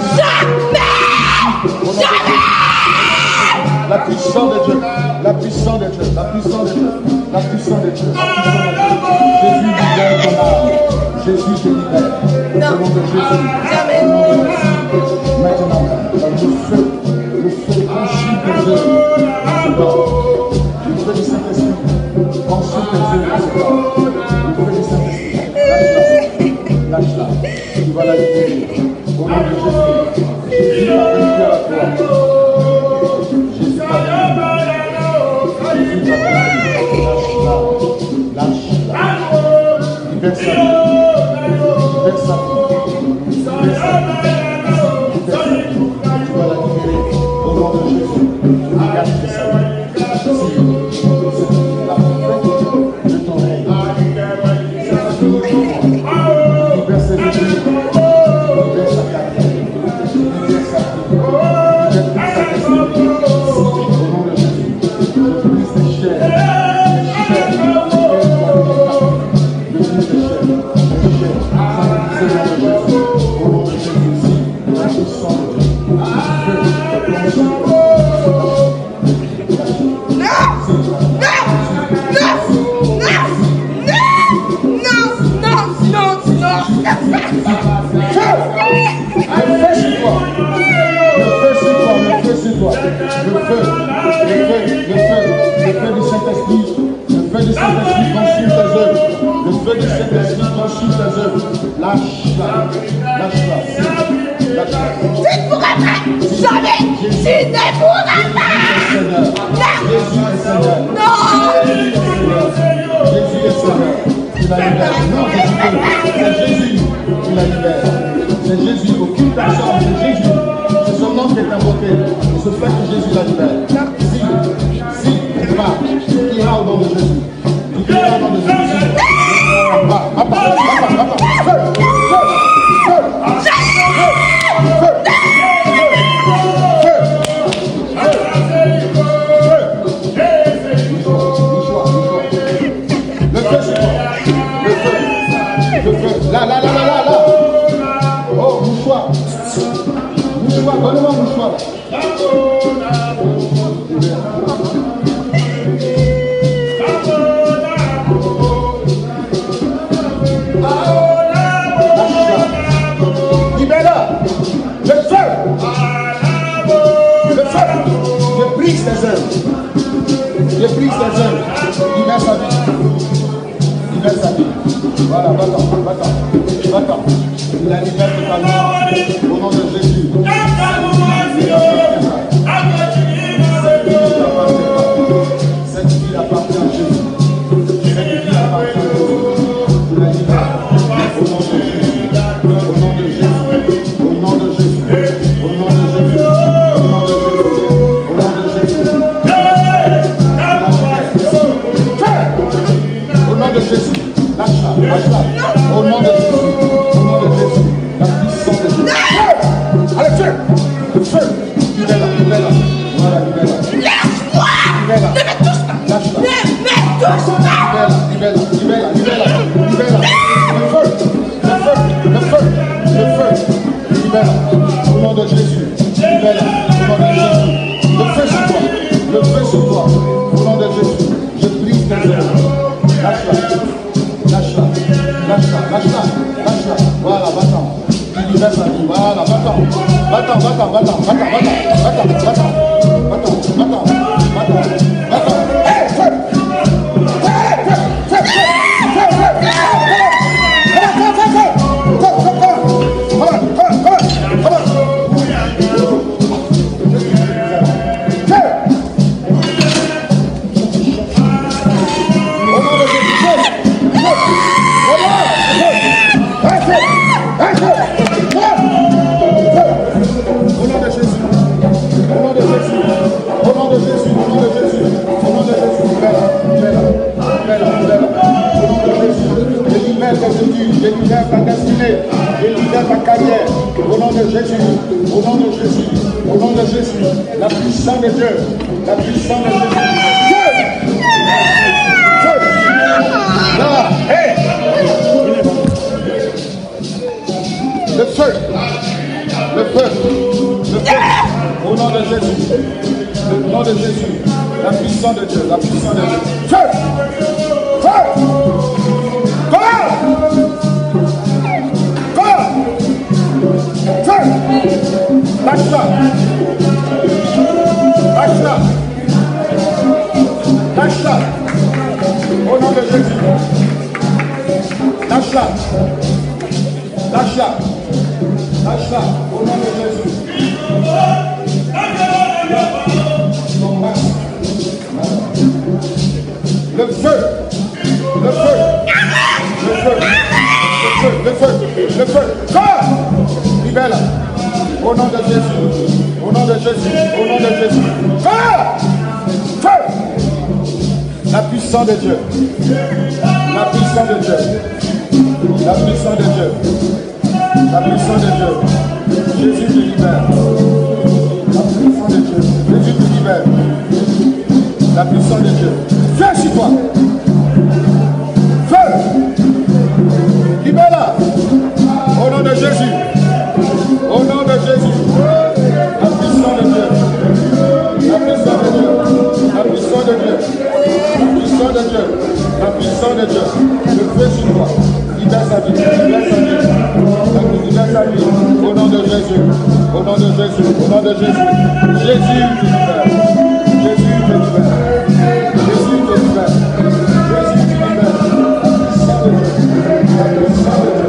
A: La puissance de Dieu, la puissance de Dieu, la puissance de Dieu, la puissance de Dieu, la puissance de Dieu. Jésus libère ton âme. Jésus te libère. Au nom de Jésus. Au nom de Jésus. Maintenant, le feu consume tes œuvres. Le feu du Saint-Esprit consume tes œuvres. Le feu du Saint-Esprit. Lâche-la. Tu vas la libérer. Au nom de Jésus. Jésus va venir à toi. Lâche-la. Libère sa vie. Libère sa vie. Libère sa vie. Tu vas la libérer au nom de Jésus. Regarde sa vie. La fête de ton règne. Libère ses esprits. Libère sa carrière. Libère sa vie. Libère sa destinée. Au nom de Jésus. Je brise tes chairs. C'est Jésus, aucune personne, c'est Jésus. C'est son nom qui est invoqué. Et ce fait que Jésus la libère. Si, tu vas, tu iras au nom de Jésus. Tu iras au nom de Jésus. Le feu, c'est quoi? Le feu. Là. Oh, mouchoir. Donne-moi un mouchoir. Libère-la. Le feu. Le feu. Je brise tes œuvres. Je brise tes œuvres. Libère sa vie. Libère sa vie. Voilà, va-t'en. Il a libéré totalement au nom de Jésus. Cette vie appartient à Jésus. Cette vie appartient à Jésus. Il la libère au nom de Jésus. Au nom de Jésus. Au nom de Jésus. Au nom de Jésus. Au nom de Jésus. Au nom de Jésus. Au nom de Jésus. Lâche-la. Au nom de Jésus. Au nom de Jésus. La puissance de Jésus. Allez. Au nom de Jésus. Libère-la. Au nom de Jésus. Le feu sur toi. Le feu sur toi. Au nom de Jésus. Je brise tes œuvres. Lâche-la. Lâche-la. Lâche-la. Lâche-la. Lâche-la. Voilà, va-t'en. Tu libères sa vie. Voilà, va-t'en. Va-t'en, va-t'en, va-t'en, va-t'en, va-t'en, va-t'en, va-t'en, va-t'en, va-t'en, va-t'en, va-t'en. Hey, feu! Je libère ta destinée, je libère ta carrière, au nom de Jésus, au nom de Jésus, au nom de Jésus, la puissance de Dieu, la puissance de Jésus. Dieu! Là, hey! Le feu, le feu, le feu, au nom de Jésus, au nom de Jésus, la puissance de Dieu, la puissance de Dieu. Feu! Feu! Lâche-la. Lâche-la. Lâche-la. Au nom de Jésus. Lâche-la. Lâche-la. Lâche-la. Au nom de Jésus. Le feu. Le feu. Le feu. Le feu. Le feu. Corps. Libère-la. Au nom de Jésus, au nom de Jésus, au nom de Jésus. Feu! Feu! La puissance de Dieu. La puissance de Dieu. La puissance de Dieu. La puissance de Dieu. Jésus te libère. La puissance de Dieu. Jésus te libère. La puissance de Dieu. Feu sur toi. Feu! Libère-la. Au nom de Jésus. Au nom de Jésus, la puissance de Dieu, la puissance de Dieu, la puissance de Dieu, la puissance de Dieu, la puissance de Dieu, le feu sur toi, libère sa vie, libère sa vie, libère sa vie, au nom de Jésus, au nom de Jésus, au nom de Jésus, Jésus te libère, Jésus te libère, Jésus te libère, Jésus te libère, la puissance de Dieu, la puissance de Dieu.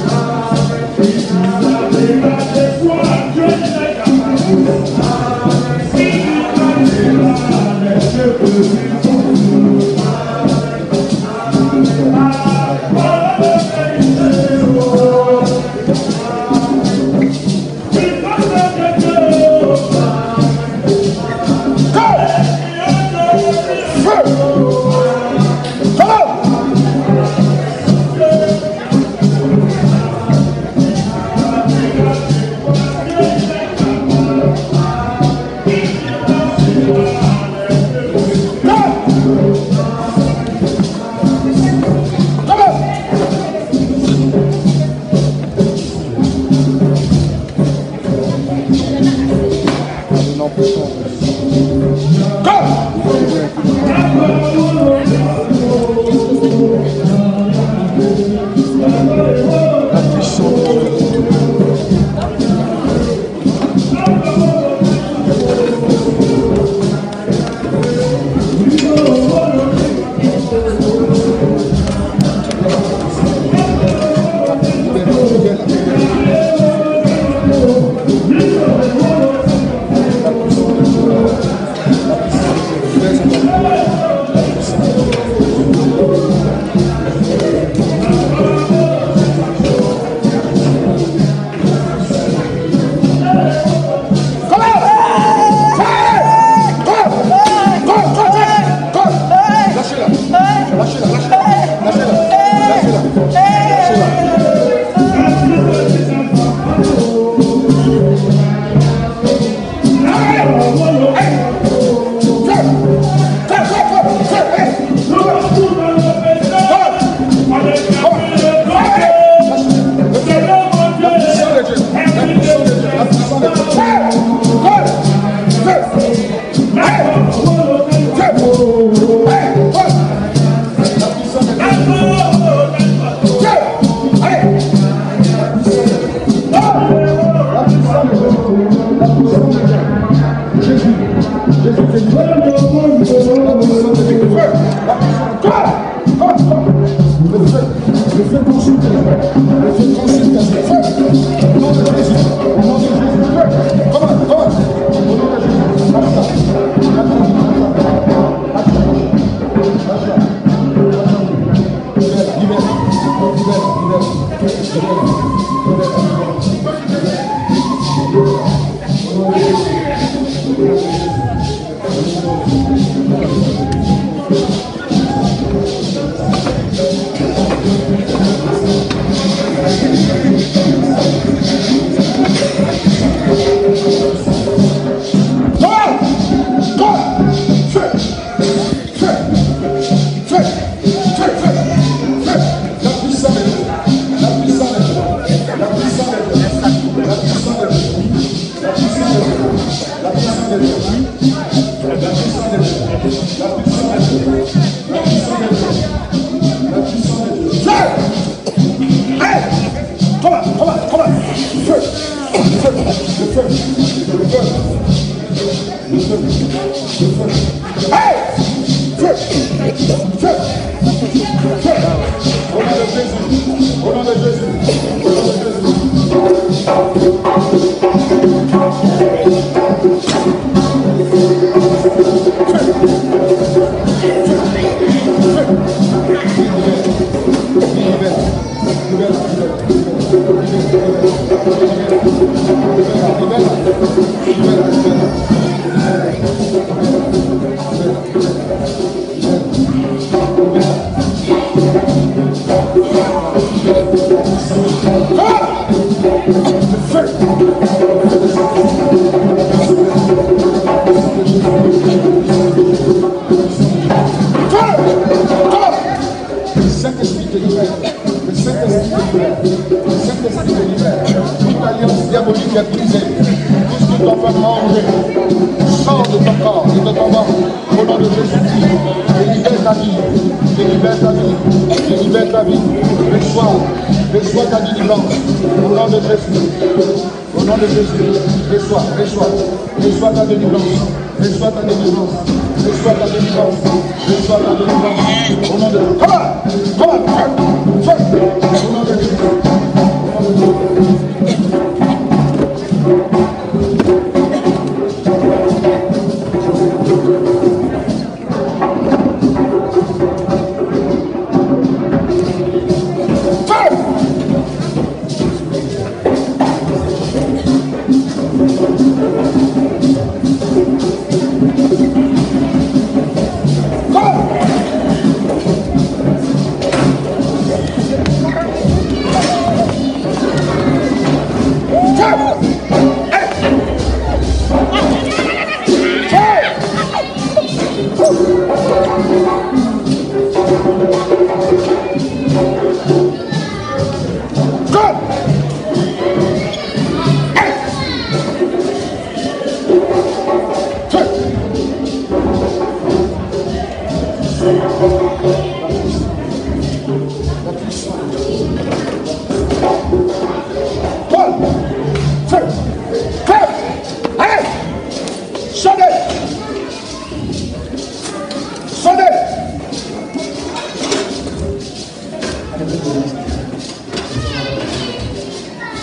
A: Come on!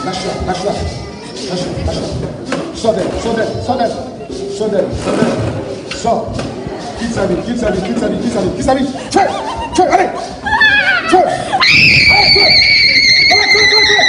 A: Lâche-la, lâche-la. Lâche-la, lâche-la. Sors d'elle, sors d'elle, sors d'elle. Sors d'elle, sors d'elle. Sors. Quitte sa vie, quitte sa vie, quitte sa vie, quitte sa vie, quitte sa vie. Fais, fais, allez. Fais. Allez, fais. Allez, fais, fais, fais.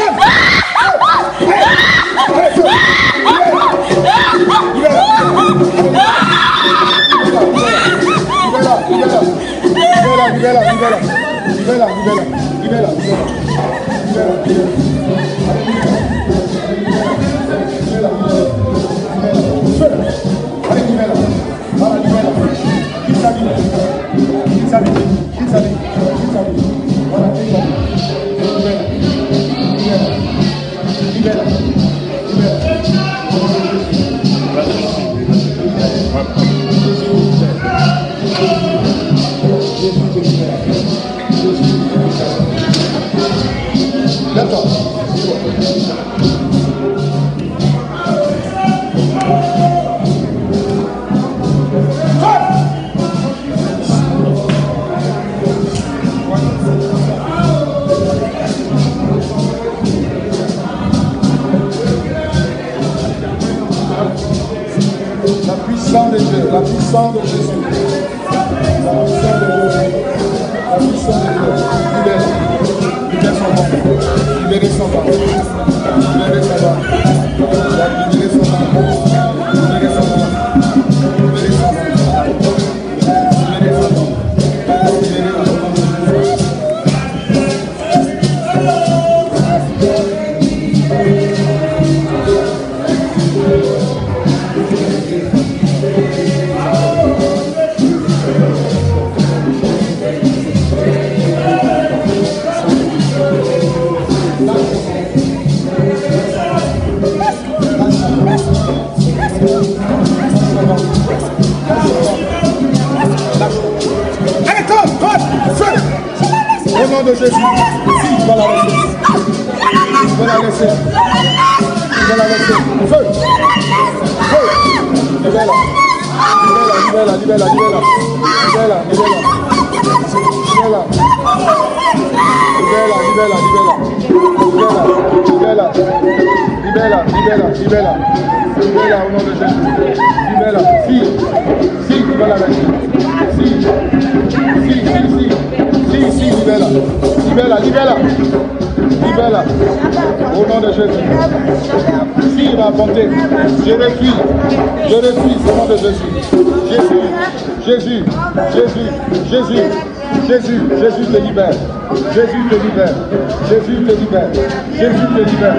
A: La puissance de Dieu, la puissance de Jésus, la puissance de Dieu, la puissance de Dieu, libère son nom, libère son nom, libère son nom, libère son nom, libère son nom, libère son nom, libère son nom, libère son nom, au nom de Jésus, il va la laisser. Il va la laisser. Il va la laisser. Feu. Feu. Libère-la. Libère-la, libère-la, libère-la. Libère-la, libère-la. Libère-la. Libère-la, libère-la, libère-la. Libère-la, libère-la, libère-la, libère-la. Libère-la au nom de Jésus. Libère-la. Si, il va la laisser. Si, libère-la, libère-la, libère-la, libère-la, au nom de Jésus. Si il va affronter, je refuse, au nom de Jésus. Jésus, Jésus, Jésus, Jésus, Jésus, Jésus te libère, Jésus te libère, Jésus te libère, Jésus te libère.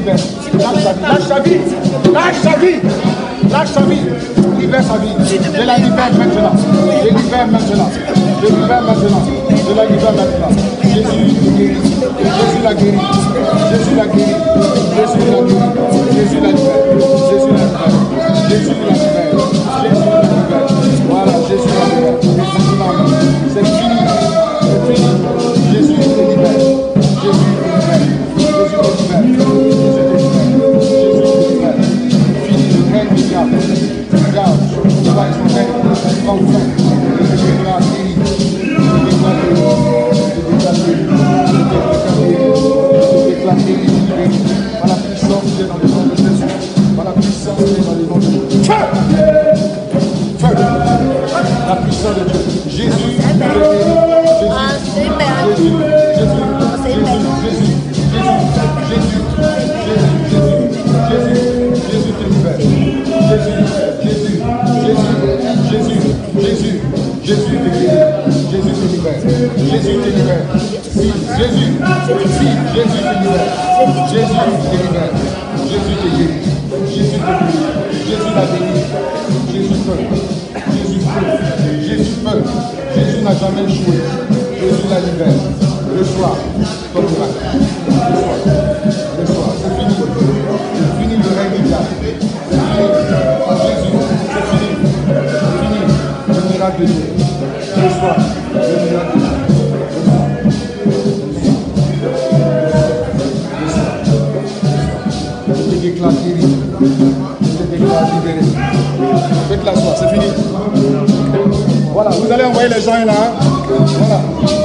A: libère. Lâche sa vie. Lâche sa vie. Lâche sa vie. Libère sa vie. Je la libère maintenant. Je libère maintenant. Je libère maintenant. Je la libère maintenant. Jésus guérit. Jésus la guérit. Jésus la guérit. Jésus la guérit. Jésus la libère. Jésus la libère. Jésus la libère. Jésus la libère. Voilà, Jésus la libère. Jésus la libère. C'est fini. C'est fini. Jésus te libère. Jésus te libère. Jésus te libère. Jésus te libère. Jésus te libère. Fini le règne du diable. Regarde, tu vas être son règne. Enfin, je te déclare guéri. Je te déclare guéri. Je te déclare guéri. Par la puissance qui est dans le nom de Jésus. Par la puissance qui est dans le nom de Jésus. Feu! Feu! La puissance de Dieu. Jésus te guérit. Jésus n'a jamais joué. Jésus la libère. Le soir, ton miracle. Le soir, c'est fini. C'est fini le règne du diable. C'est fini. Jésus, c'est fini. C'est fini. Le miracle de Dieu. Le soir, le miracle de Dieu. Je te déclare guéri. Je te déclare libéré. Faites la soirée, c'est fini. Voilà, vous allez envoyer les gens là. Voilà.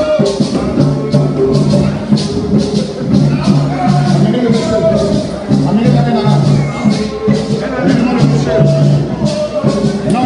A: Amenez le monsieur. Amenez la nana. Amenez-moi le monsieur. Non,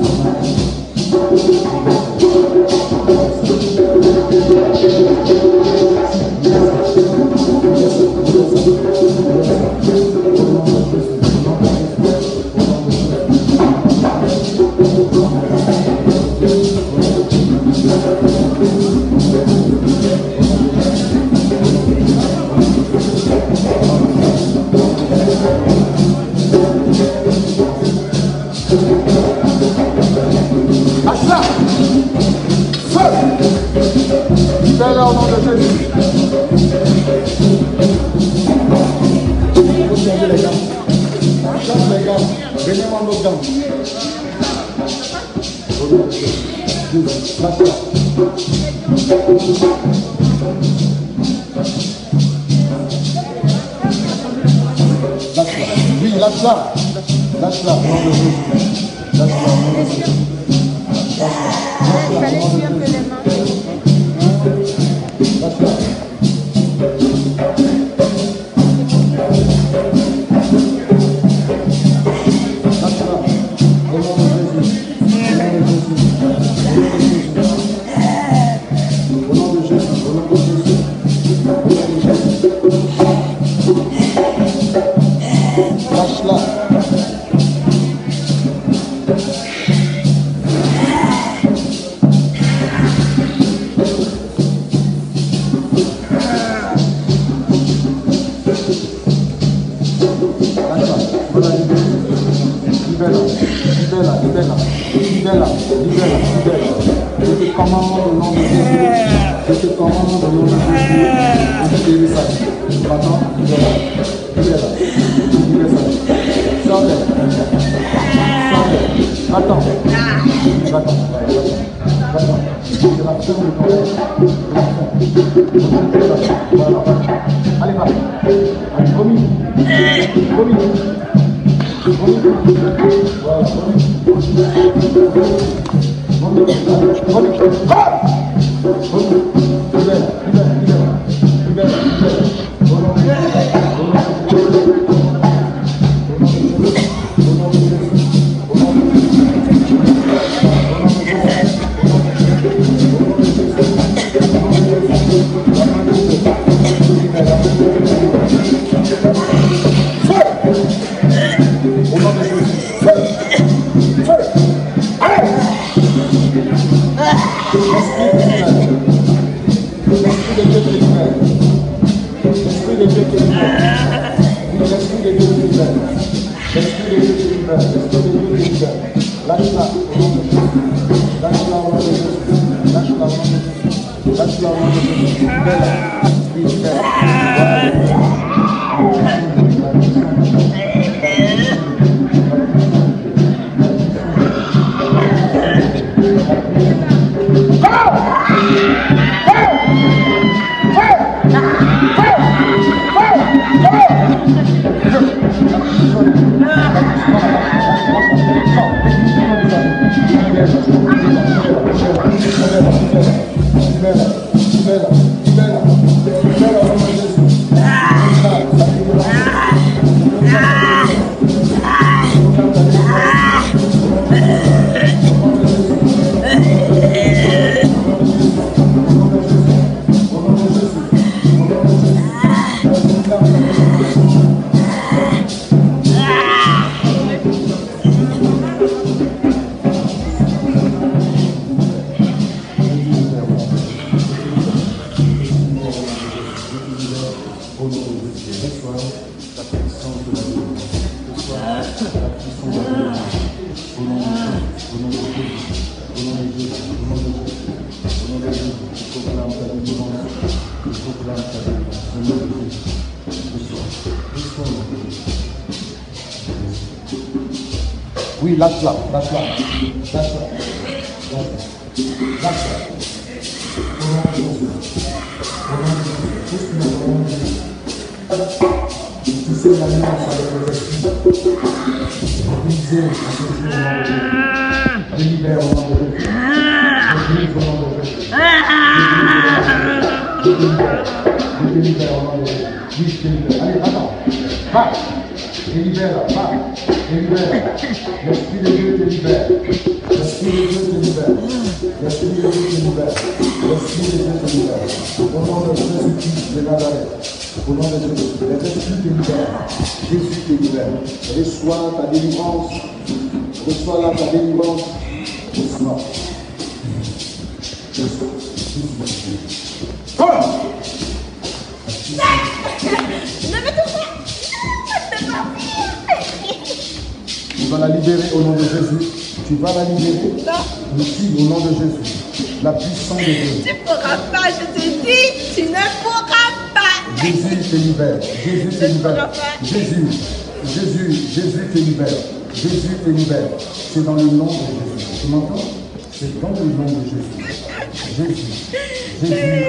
A: Oui, lâche-la, lâche-la, lâche-la, lâche-la. Tu sais la nuance avec les esprits. Brisez à ce jour au nom de Jésus. Je libère au nom de Jésus. Je brise au nom de Jésus. Je délibère au nom de Jésus. Oui, je délibère. Allez, attends. Va. Délibère, va. Délibère. L'Esprit de Dieu te libère. de Dieu te libère. L'Esprit de Dieu te libère. L'Esprit de Dieu te libère. Au nom de Jésus-Christ de Nazareth. Au nom de Jésus. L'Esprit te libère. Jésus te libère. Reçois ta délivrance. Reçois là ta délivrance. Reçois. Comme.
C: Ne me touche pas.
A: Tu vas la libérer au nom de Jésus. Tu vas la libérer.
C: Non.
A: Ici, au nom de Jésus. La puissance de Dieu.
C: Tu ne pourras pas, je te dis. Tu ne pourras pas.
A: Jésus te libère. Jésus te libère. Jésus te libère. Jésus te libère. C'est dans le nom de Jésus. Tu m'entends? C'est dans le nom de Jésus. Jésus te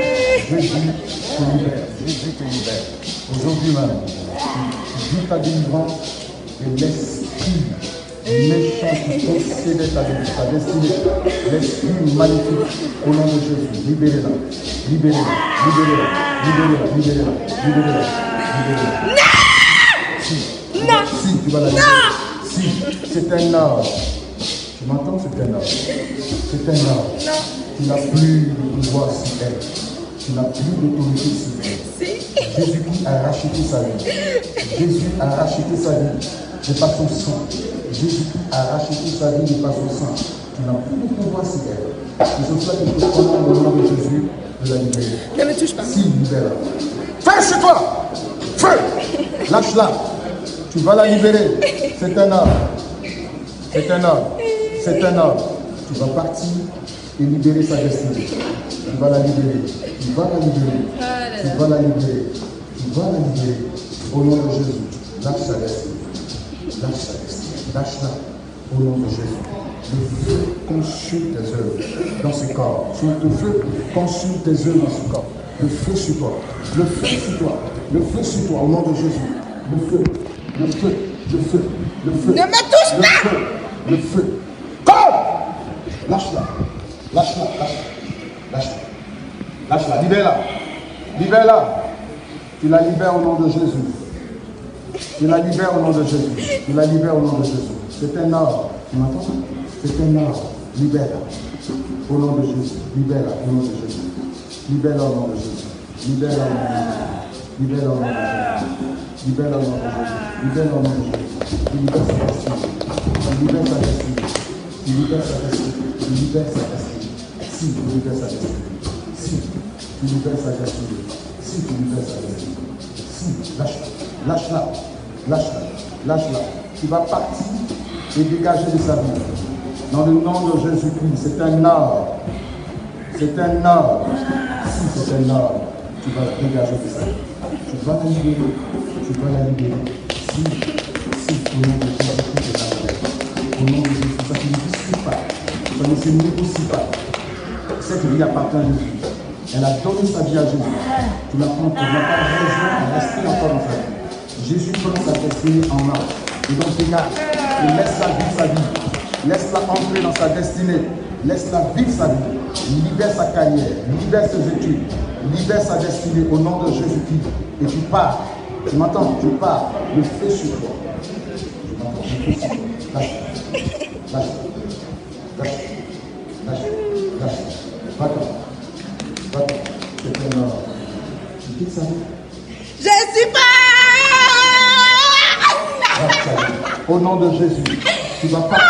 A: libère. Jésus te libère. Aujourd'hui même, tu vis ta délivrance et l'esprit méchant qui possédait ta destinée, l'esprit maléfique, au nom de Jésus, libérez-la, libérez-la, libérez-la, libérez-la, libérez-la, libérez-la, libérez-la. Si, tu vas la libérer. Si, c'est un art. Tu m'entends, c'est un art. C'est un art. Tu n'as plus de pouvoir sur elle. Tu n'as plus d'autorité sur elle. Jésus-Christ a racheté sa vie. Jésus a racheté sa vie de par son sang. Jésus-Christ a racheté sa vie de par son sang. Tu n'as plus de pouvoir sur elle. C'est pour cela qu'il faut prendre le nom de Jésus de la libérer.
C: Ne me touche pas.
A: Si, libère-la. Fais chez toi. Feu. Lâche-la. Tu vas la libérer. C'est un art. C'est un art. C'est un art. Tu vas partir et libérer sa destinée. Tu vas la libérer. Tu vas la libérer. Tu vas la libérer. Tu vas la libérer. Au nom de Jésus. Lâche sa destinée. Lâche sa destinée. Lâche-la. Au nom de Jésus. Le feu consume tes œuvres dans ce corps. Le feu consume tes œuvres dans ce corps. Le feu sur toi. Le feu sur toi. Le feu sur toi. Au nom de Jésus. Le feu. Le feu. Le feu. Le feu.
C: Ne me touche pas.
A: Le feu. Comme. Lâche-la. Lâche-la. Lâche-la. Lâche-la. Lâche-la. Libère-la. Libère-la. Tu la libères au nom de Jésus. Tu la libères au nom de Jésus. Tu la libères au nom de Jésus. C'est un ordre. Tu m'entends? C'est un ordre. Libère-la. Au nom de Jésus. Libère-la au nom de Jésus. Libère-la au nom de Jésus. Libère-la au nom de Jésus. Libère-la au nom de Jésus. Libère-la au nom de Jésus. Libère-la au nom de Jésus. Tu libères sa destinée. Tu libères sa destinée. Tu libères sa destinée. Tu libères sa destinée. Si tu libères sa destinée. Si tu libères sa destinée. Si tu libères sa destinée. Si, lâche-la. Lâche-la. Lâche-la. Lâche-la. Tu vas partir et dégager de sa vie. Dans le nom de Jésus-Christ, c'est un art. C'est un art. Si c'est un art, tu vas la dégager de sa vie. Tu vas la libérer. Tu vas la libérer. Si, au nom de Jésus-Christ de Nazareth. Au nom de Jésus, ça ne se discute pas. Ça ne se négocie pas. Cette vie appartient à Jésus. Elle a donné sa vie à Jésus. Tu la prends, tu n'as pas raison de rester encore dans sa vie. Jésus prend sa destinée en main. Et donc dégage. Et laisse-la vivre sa vie. Laisse-la entrer dans sa destinée. Laisse-la vivre sa vie. Libère sa carrière. Libère ses études. Libère sa destinée au nom de Jésus-Christ. Et tu pars. Tu m'entends? Tu pars. Le feu sur toi. Tu m'entends? Le feu sur toi. Lâche. Lâche. Lâche. Lâche. Lâche. Va-t'en. Va-t'en. C'est un ordre. Tu quittes sa vie.
C: Je suis pas.
A: Au nom de Jésus, tu vas partir.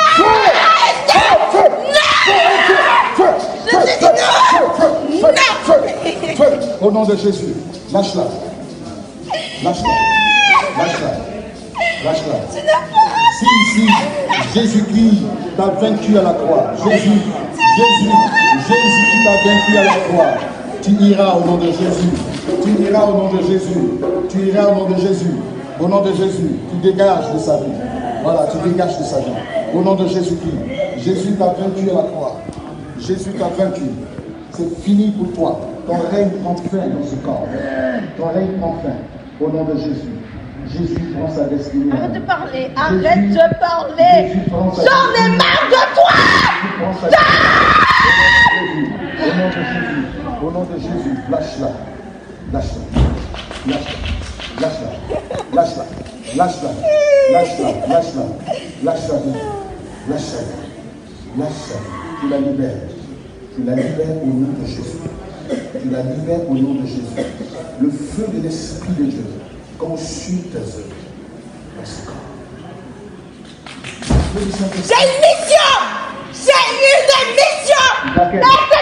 A: Feu. Au nom de Jésus, lâche-la. Lâche-la. Lâche-la. Lâche-la. Si, Jésus-Christ t'a vaincu à la croix. Jésus t'a vaincu à la croix. Tu iras au nom de Jésus. Tu iras au nom de Jésus. Tu iras au nom de Jésus. Au nom de Jésus, tu dégages de sa vie. Voilà, tu dégages de sa vie. Au nom de Jésus-Christ. Jésus t'a vaincu à la croix. Jésus t'a vaincu. C'est fini pour toi. Ton règne prend fin dans ce corps. Ton règne prend fin. Au nom de Jésus. Jésus prend sa destinée.
C: Arrête de parler. Arrête de parler. J'en ai marre de toi.
A: Au nom de Jésus. Au nom de Jésus. Lâche-la. Lâche-la. Lâche-la. Lâche-la, lâche-la, lâche-la, lâche-la, lâche-la, lâche-la, lâche-la, Lâche sa vie. Tu la libères. Tu la libères au nom de Jésus. Tu la libères au nom de Jésus. Le feu de l'Esprit de Dieu consume tes œuvres.
C: J'ai une mission! J'ai une mission!
A: Laquelle?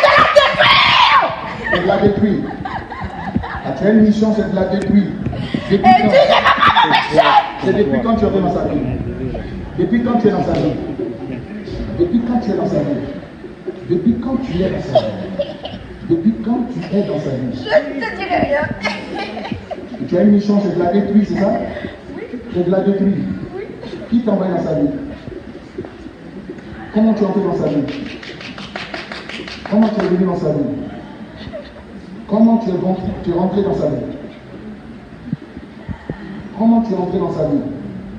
C: C'est de la détruire!
A: C'est de la détruire. Ah, tu as une mission, c'est de la détruire.
C: Et Dieu ne va pas m'empêcher!
A: C'est depuis quand tu es dans sa vie? Depuis quand tu es dans sa vie? Depuis quand tu es dans sa vie? Depuis quand tu es dans sa vie? Depuis quand tu es dans sa vie?
C: Je ne te dirai rien.
A: Tu as une mission, c'est de la détruire, c'est ça? Oui. C'est de la détruire.
C: Oui.
A: Qui t'envoie dans sa vie? Comment tu es entré dans sa vie? Comment tu es venu dans sa vie? Comment tu es rentré dans sa vie? Comment tu es entré dans sa vie?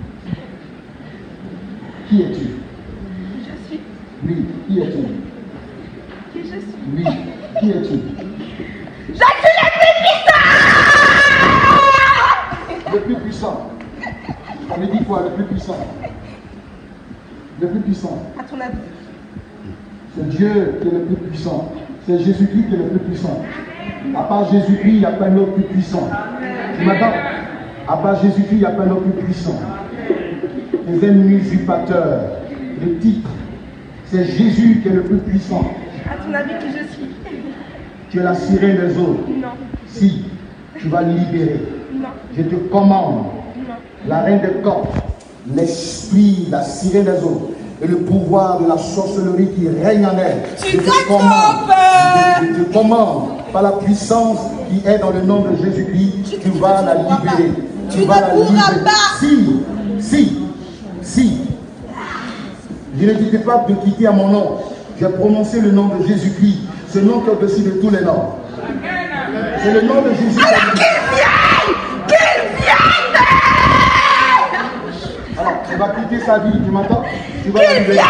A: Qui es-tu?
C: Je suis.
A: Oui, qui es-tu?
C: Qui je suis?
A: Oui, qui es-tu?
C: Je suis le plus puissant!
A: Le plus puissant. Ça veut dire quoi, le plus puissant? Le plus puissant.
C: À ton avis?
A: C'est Dieu qui est le plus puissant. C'est Jésus-Christ qui est le plus puissant. À part Jésus-Christ, il n'y a pas un autre plus puissant. Tu m'entends? À part Jésus-Christ, il n'y a pas un autre plus puissant. Les ennemis usurpateurs, le titre, c'est Jésus qui est le plus puissant.
C: À ton avis, qui je suis?
A: Tu es la sirène des eaux.
C: Non.
A: Si, tu vas libérer.
C: Non.
A: Je te commande,
C: Non.
A: la reine des corps, l'esprit, la sirène des eaux et le pouvoir de la sorcellerie qui règne en elle.
C: Tu te trompes!
A: Je te commande, par la puissance qui est dans le nom de Jésus-Christ, tu vas la libérer.
C: Tu
A: vas la
C: ne pourras
A: libérer.
C: pas.
A: Si. Je ne dis pas de quitter à mon nom. J'ai prononcé le nom de Jésus-Christ. Ce nom qui est au-dessus de tous les noms. C'est le nom de Jésus.
C: Alors qu'il vienne!
A: Alors, tu vas quitter sa vie, tu m'entends? Tu vas
C: Qu'il vienne!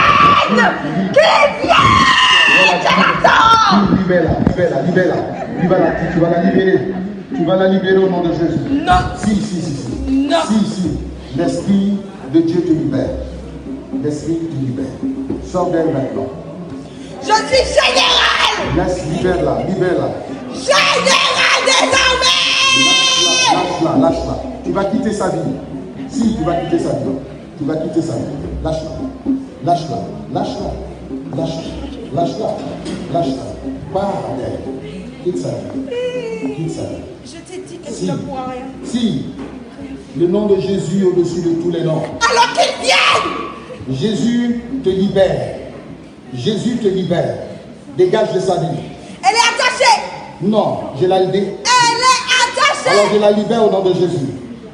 A: Libère-la. Tu vas la libérer. Tu vas la libérer au nom de Jésus.
C: Non.
A: Si.
C: Non.
A: Si. L'Esprit de Dieu te libère. L'Esprit te libère. Sors d'elle maintenant.
C: Je suis général!
A: Libère-la.
C: Général désormais!
A: Lâche-la. Tu vas quitter sa vie. Si, tu vas quitter sa vie. Lâche-la. Pars d'elle. Quitte sa vie.
C: Je t'ai dit que tu ne pourras rien.
A: Si. Le nom de Jésus au-dessus de tous les noms.
C: Alors qu'il vienne!
A: Jésus te libère. Dégage de sa vie.
C: Elle est attachée!
A: Non, je la libère.
C: Elle est attachée!
A: Alors je la libère au nom de Jésus.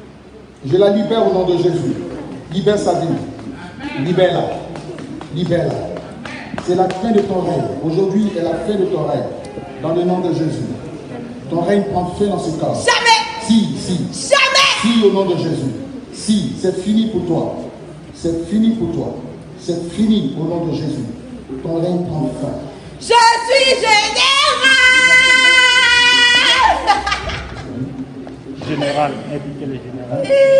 A: Libère sa vie. Libère-la. C'est la fin de ton règne. Aujourd'hui est la fin de ton règne. Dans le nom de Jésus. Ton règne prend fin dans ce corps.
C: Jamais!
A: Si.
C: Jamais!
A: Si au nom de Jésus. Si, c'est fini pour toi. C'est fini au nom de Jésus. Ton règne prend fin.
C: Je suis général!
D: Général, indiquez le général.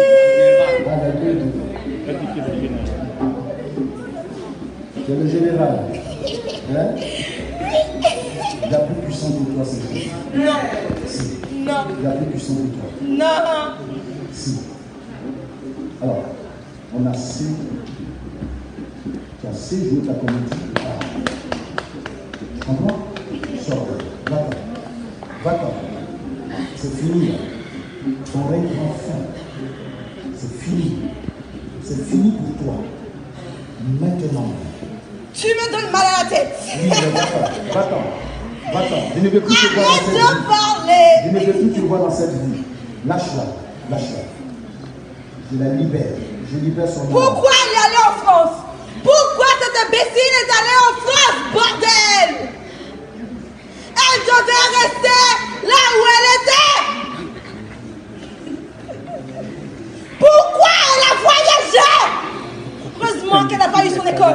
D: Indiquez le général.
A: C'est le général. Hein? Il y a plus puissant que toi, c'est Jésus.
C: Non.
A: Si.
C: Non.
A: Il y a plus puissant que toi.
C: Non.
A: Si. Alors, on a assez. Tu as assez joué ta comédie. Tu comprends? Sors. Va-t'en. C'est fini. Ton règne prend fin. C'est fini pour toi. Maintenant.
C: Tu me donnes mal à la tête.
A: Oui, va-t'en. Je ne veux plus te voir dans cette vie.
C: Arrête de parler.
A: Je ne veux plus te voir dans cette vie. Lâche-la. Je la libère. Je libère son âme.
C: Pourquoi elle est allée en France? Pourquoi cette imbécile est allée en France, bordel? Elle devait rester là où elle était. Pourquoi elle a voyagé? Heureusement qu'elle n'a pas eu son école.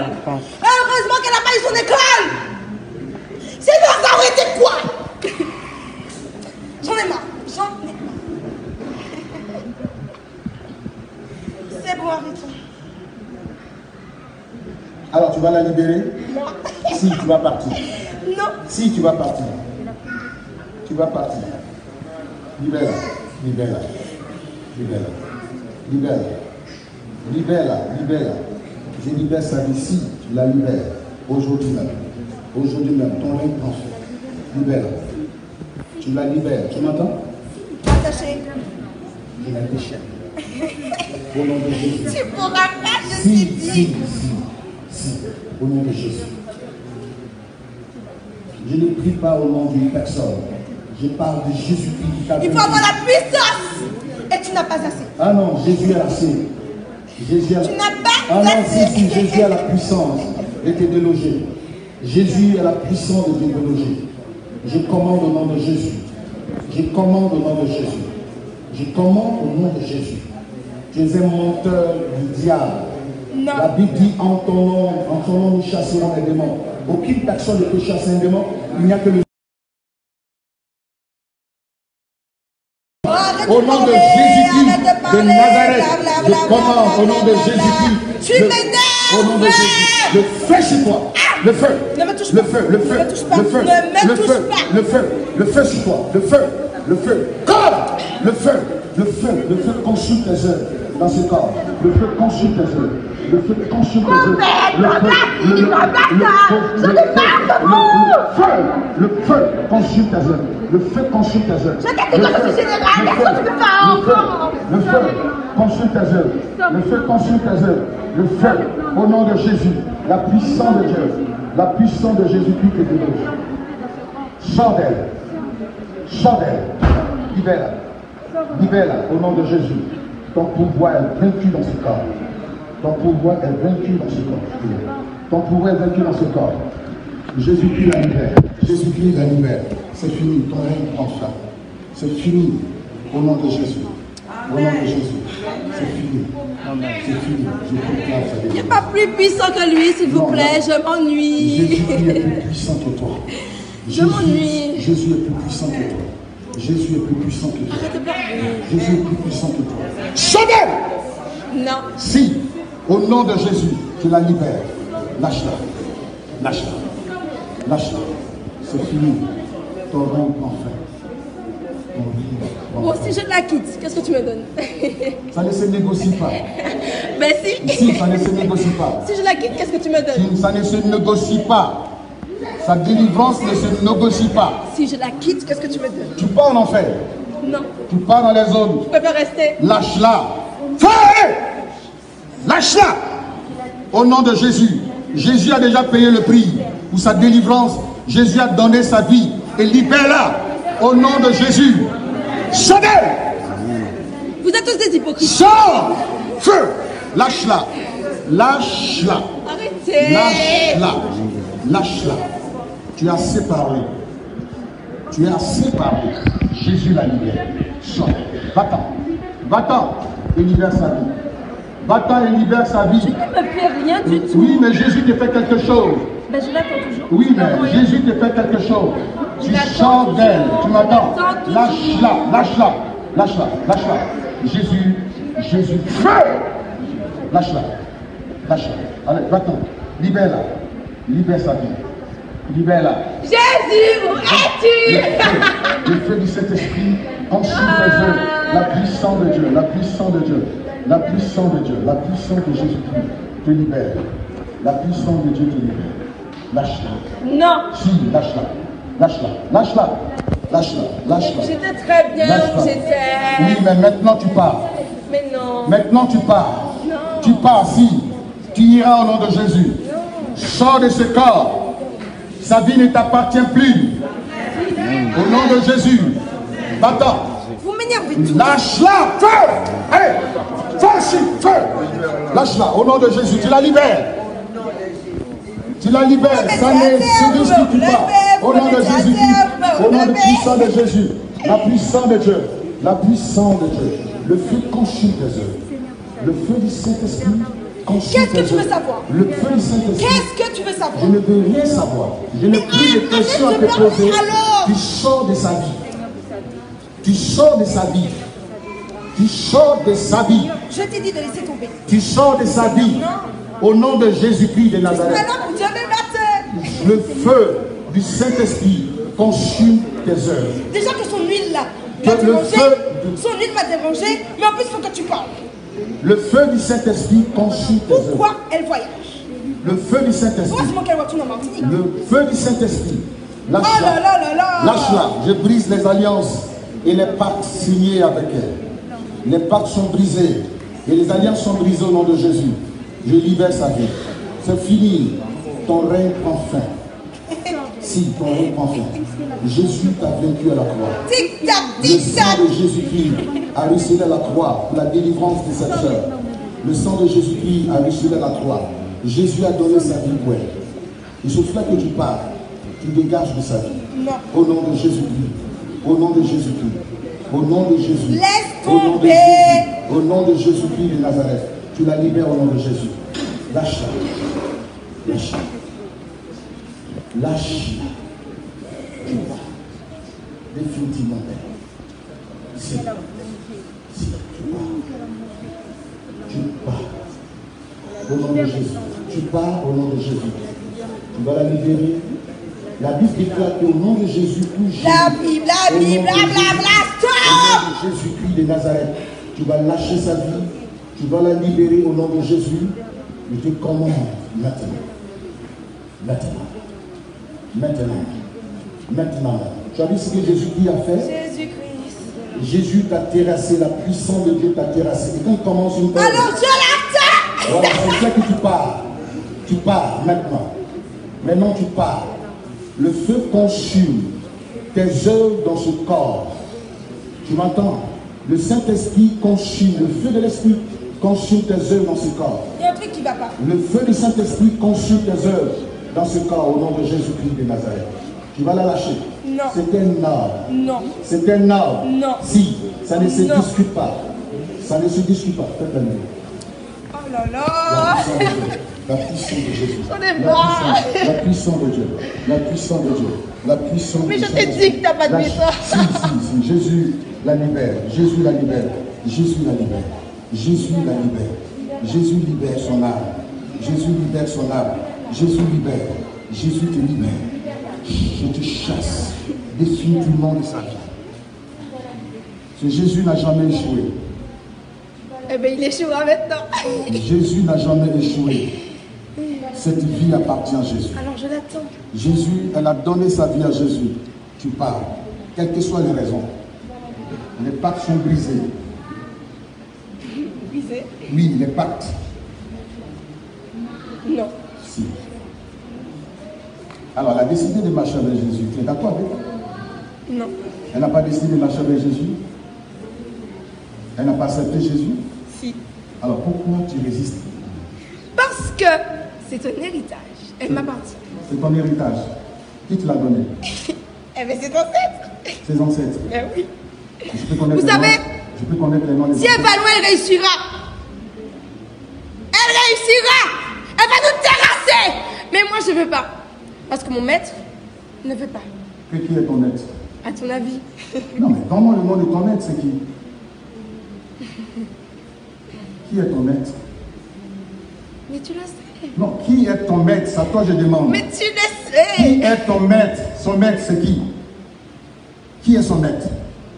C: Sinon, ça aurait été quoi? J'en ai marre. C'est bon, arrêtons.
A: Alors, tu vas la libérer?
C: Non.
A: Si, tu vas partir.
C: Non.
A: Si, tu vas partir. Tu vas partir. Libère-la. Libère-la. Libère-la. Libère-la. Libère-la. Libère-la. Je libère sa vie. Si, tu la libères. Aujourd'hui même. Aujourd'hui même. Ton règne prend fin. Libère-la. Tu la libères. Tu m'entends?
C: Attaché.
A: Je la déchire. Au nom de Jésus.
C: Tu pourras pas, je
A: Si,
C: te
A: si,
C: dis.
A: si. Au nom de Jésus. Je ne prie pas au nom d'une personne. Je parle de Jésus-Christ.
C: Il faut avoir la puissance. Et tu n'as pas assez.
A: Ah non, Jésus a assez. Jésus a...
C: Tu n'as pas
A: Ah non,
C: assez.
A: si, Jésus a la puissance de te déloger. Jésus a la puissance de te déloger. Je commande au nom de Jésus. Je commande au nom de Jésus. Je commande au nom de Jésus. Tu es un menteur du diable.
C: Non.
A: La Bible dit en ton nom nous chasserons les démons. Aucune personne ne peut chasser un démon. Il n'y a que le... Au nom de Jésus-Christ de Nazareth, je commande au nom de Jésus-Christ.
C: Tu m'énerves.
A: Au nom de Jésus, le feu sur toi. Le feu.
C: Ne me touche
A: Le
C: pas.
A: feu, le feu,
C: Ne me touche pas.
A: le feu,
C: Ne me
A: le
C: touche
A: feu,
C: pas.
A: le feu, le feu sur toi. Le feu, le feu. Corps. Le feu, le feu, le feu consume tes œuvres dans ce corps. Le feu consume tes œuvres. Le feu consume tes œuvres. Le feu consume tes œuvres. Le feu consume tes œuvres.
C: Je t'ai dit que je suis général. Qu'est-ce que tu peux faire encore?
A: Le feu consume tes œuvres. Le feu consume tes œuvres. Le feu, au nom de Jésus, la puissance de Dieu, la puissance de Jésus-Christ te délivre. Sors d'elle. Sors d'elle. Libère-la. Libère-la au nom de Jésus. Ton pouvoir est vaincu dans ce corps. Ton pouvoir est vaincu dans ce corps. Ton pouvoir est vaincu dans ce corps. Jésus-Christ la libère. Jésus-Christ la libère. C'est fini. Ton règne prend fin. C'est fini. Au nom de Jésus. Au nom de Jésus. C'est fini. C'est fini. Je proclame sa
C: Il n'est
A: délivrance.
C: pas plus puissant que lui, s'il vous
A: Non,
C: plaît. Je m'ennuie.
A: Jésus-Christ est plus puissant que toi.
C: Je m'ennuie.
A: Jésus est plus puissant que toi. Jésus est plus puissant que toi.
C: Arrête de parler.
A: Jésus est plus puissant que toi. Sonnez!
C: Non.
A: Si, au nom de Jésus, tu la libères, lâche-la. Lâche-la. Lâche-la. C'est fini. Ton règne prend fin. Ton règne prend
C: Bon,
A: fin.
C: si je la quitte, qu'est-ce que tu me donnes?
A: Ça ne se négocie pas.
C: Ben si.
A: Si, ça ne se négocie pas.
C: Si je la quitte, qu'est-ce que tu me donnes?
A: Ça ne se négocie pas. Sa délivrance ne se négocie pas.
C: Si je la quitte, qu'est-ce que tu me donnes?
A: Tu pars en enfer.
C: Non.
A: Tu pars dans les zones.
C: Je préfère rester.
A: Lâche-la. Fais! Lâche-la. Au nom de Jésus. Jésus a déjà payé le prix pour sa délivrance. Jésus a donné sa vie. Et libère-la. Au nom de Jésus. Sonnez!
C: Vous êtes tous des hypocrites.
A: Sors! Feu! Lâche-la. Lâche-la.
C: Arrêtez.
A: Lâche-la. Lâche-la. Tu as assez parlé. Tu as assez parlé. Jésus la libère. Sors. Va-t'en. Va-t'en et libère sa vie. Va-t'en et libère sa vie.
C: Tu ne me fais rien du tout.
A: Oui, mais Jésus te fait quelque chose.
C: Ben je l'attends toujours.
A: Oui, mais Jésus te fait quelque chose. Tu sors d'elle. Tu m'attends. Lâche-la. Lâche-la. Lâche-la. Lâche-la. Jésus. Feu! Lâche-la. Lâche-la. Allez, va-t'en. Libère-la. Libère sa vie. Libère-la.
C: Jésus, où es-tu?
A: Le feu du Saint-Esprit consume tes œuvres. La puissance de Dieu, la puissance de Dieu, la puissance de Dieu, la puissance de Jésus-Christ te libère. La puissance de Dieu te libère. Lâche-la.
C: Non.
A: Si, lâche-la. Lâche-la. Lâche-la. Lâche-la. Lâche-la.
C: J'étais très bien
A: Lâche-la.
C: où j'étais.
A: Oui, mais maintenant tu pars.
C: Mais non.
A: Maintenant tu pars.
C: Non.
A: Tu pars, si. Tu iras au nom de Jésus. Sors de ce corps. Sa vie ne t'appartient plus. Au nom de Jésus. Va-t'en.
C: Vous m'énervez tous.
A: Lâche-la. Feu. Hey. Feu ici. Feu. Lâche-la. Au nom de Jésus. Tu la libères. Tu la libères. Ça n'est que de ce que tu pars. Au nom de Jésus-Christ. Au nom de puissant de Jésus. La puissance de Dieu. La puissance de Dieu. Le feu consume tes œuvres. Le feu du Saint-Esprit consume tes œuvres.
C: Qu'est-ce que tu veux savoir?
A: Le feu du Saint-Esprit.
C: Qu'est-ce que tu veux savoir?
A: Je ne veux rien savoir. Je n'ai plus de questions à te poser.
C: alors.
A: Tu sors de sa vie. Tu sors de sa vie. Tu sors de sa vie.
C: Je t'ai dit de laisser tomber.
A: Tu sors de sa vie. Au nom de Jésus-Christ de Nazareth.
C: Maintenant, je vais battre.
A: Le feu du Saint-Esprit consume tes œuvres.
C: Déjà que son huile là
A: Que
C: m'a
A: le
C: dérangé,
A: feu
C: son huile m'a dérangé, mais en plus il faut que tu parles.
A: Le feu du Saint-Esprit consume tes œuvres.
C: Pourquoi elle voyage?
A: Le feu du Saint-Esprit.
C: Heureusement qu'elle retourne en Martinique.
A: Le feu du Saint-Esprit.
C: Oh là là là là.
A: Lâche-la. Je brise les alliances et les pactes signés avec elle. Les pactes sont brisés et les alliances sont brisées au nom de Jésus. Je libère sa vie. C'est fini. Ton règne prend fin. Si, ton règne prend fin. Jésus t'a vaincu à la croix.
C: Tic-tac,
A: Le sang
C: tic-tac.
A: de Jésus-Christ a ruisselé à la croix pour la délivrance de cette sœur. Le sang de Jésus-Christ a ruisselé à la croix. Jésus a donné sa vie pour elle. Il se fait que tu pars, tu dégages de sa vie.
C: Non.
A: Au nom de Jésus-Christ. Au nom de Jésus-Christ. Au nom de Jésus.
C: Laisse
A: Au nom de
C: tomber.
A: Jésus. Au nom de Jésus-Christ de Nazareth. Tu la libères au nom de Jésus. Lâche-la. Lâche-la. Lâche-la. Tu pars. Définitivement. Si. Si. Tu pars. Tu pars. Au nom de Jésus. Tu pars au nom de Jésus. Tu vas la libérer. La Bible déclare qu'au nom de Jésus, tout Jésus.
C: La Bible,
A: Au nom de
C: stop.
A: Au nom de Jésus-Christ de Nazareth, tu vas lâcher sa vie. Tu vas la libérer au nom de Jésus. Je te commande maintenant. Maintenant. Maintenant. Maintenant. Tu as vu ce que Jésus-Christ a fait?
C: Jésus-Christ.
A: Jésus t'a terrassé, la puissance de Dieu t'a terrassé. Et quand on commence une période,
C: Alors je l'attends.
A: voilà, c'est ça que tu pars. Tu pars maintenant. Maintenant tu pars. Le feu consume tes œuvres dans ce corps. Tu m'entends? Le Saint-Esprit consume, le feu de l'Esprit consume tes œuvres dans ce corps.
C: Il y a un truc qui va pas.
A: Le feu du Saint-Esprit consume tes œuvres dans ce corps au nom de Jésus-Christ de Nazareth. Tu vas la lâcher.
C: Non.
A: C'est un ordre.
C: Non.
A: C'est un ordre.
C: Non.
A: Si, ça ne se
C: Non.
A: discute pas. Ça ne se discute pas. Faites la nuit.
C: Oh là là.
A: La puissance de Jésus.
C: J'en ai marre.
A: La puissance de Dieu. La puissance de Dieu. La puissance
C: Mais
A: du
C: je t'ai
A: Saint-Esprit.
C: dit que t'as pas de
A: La-
C: puissance.
A: Si. Jésus la libère. Jésus la libère. Jésus la libère. Jésus la libère. Jésus libère son âme. Jésus libère son âme. Jésus libère. Jésus te libère. Je te chasse définitivement de sa vie. Ce Jésus n'a jamais échoué.
C: Eh bien, il échouera maintenant.
A: Jésus n'a jamais échoué. Cette vie appartient à Jésus.
C: Alors je l'attends.
A: Jésus, elle a donné sa vie à Jésus. Tu pars, quelles que soient les raisons. Les pactes sont brisés.
C: Brisé?
A: Oui, les pactes.
C: Non.
A: Si. Alors, elle a décidé de marcher avec Jésus. Tu es d'accord avec elle?
C: Non.
A: Elle n'a pas décidé de marcher avec Jésus? Elle n'a pas accepté Jésus?
C: Si.
A: Alors, pourquoi tu résistes?
C: Parce que c'est un héritage. Elle m'appartient.
A: C'est ton héritage. Qui te l'a donné?
C: Eh bien, c'est ancêtre.
A: Ses ancêtres.
C: Ben oui.
A: Je peux connaître
C: Vous
A: les
C: savez,
A: noms. Je peux connaître les noms des
C: si elle
A: ancêtres.
C: va loin, elle réussira. Elle réussira. Elle va nous terrasser. Mais moi, je ne veux pas. Parce que mon maître ne veut pas.
A: Que qui est ton maître?
C: À ton avis?
A: Non, mais donne-moi le nom de ton maître, c'est qui? Qui est ton maître?
C: Mais tu le sais.
A: Non, qui est ton maître? C'est à toi que je demande.
C: Mais tu le
A: Qui
C: sais.
A: est ton maître? Son maître, c'est qui? Qui est son maître?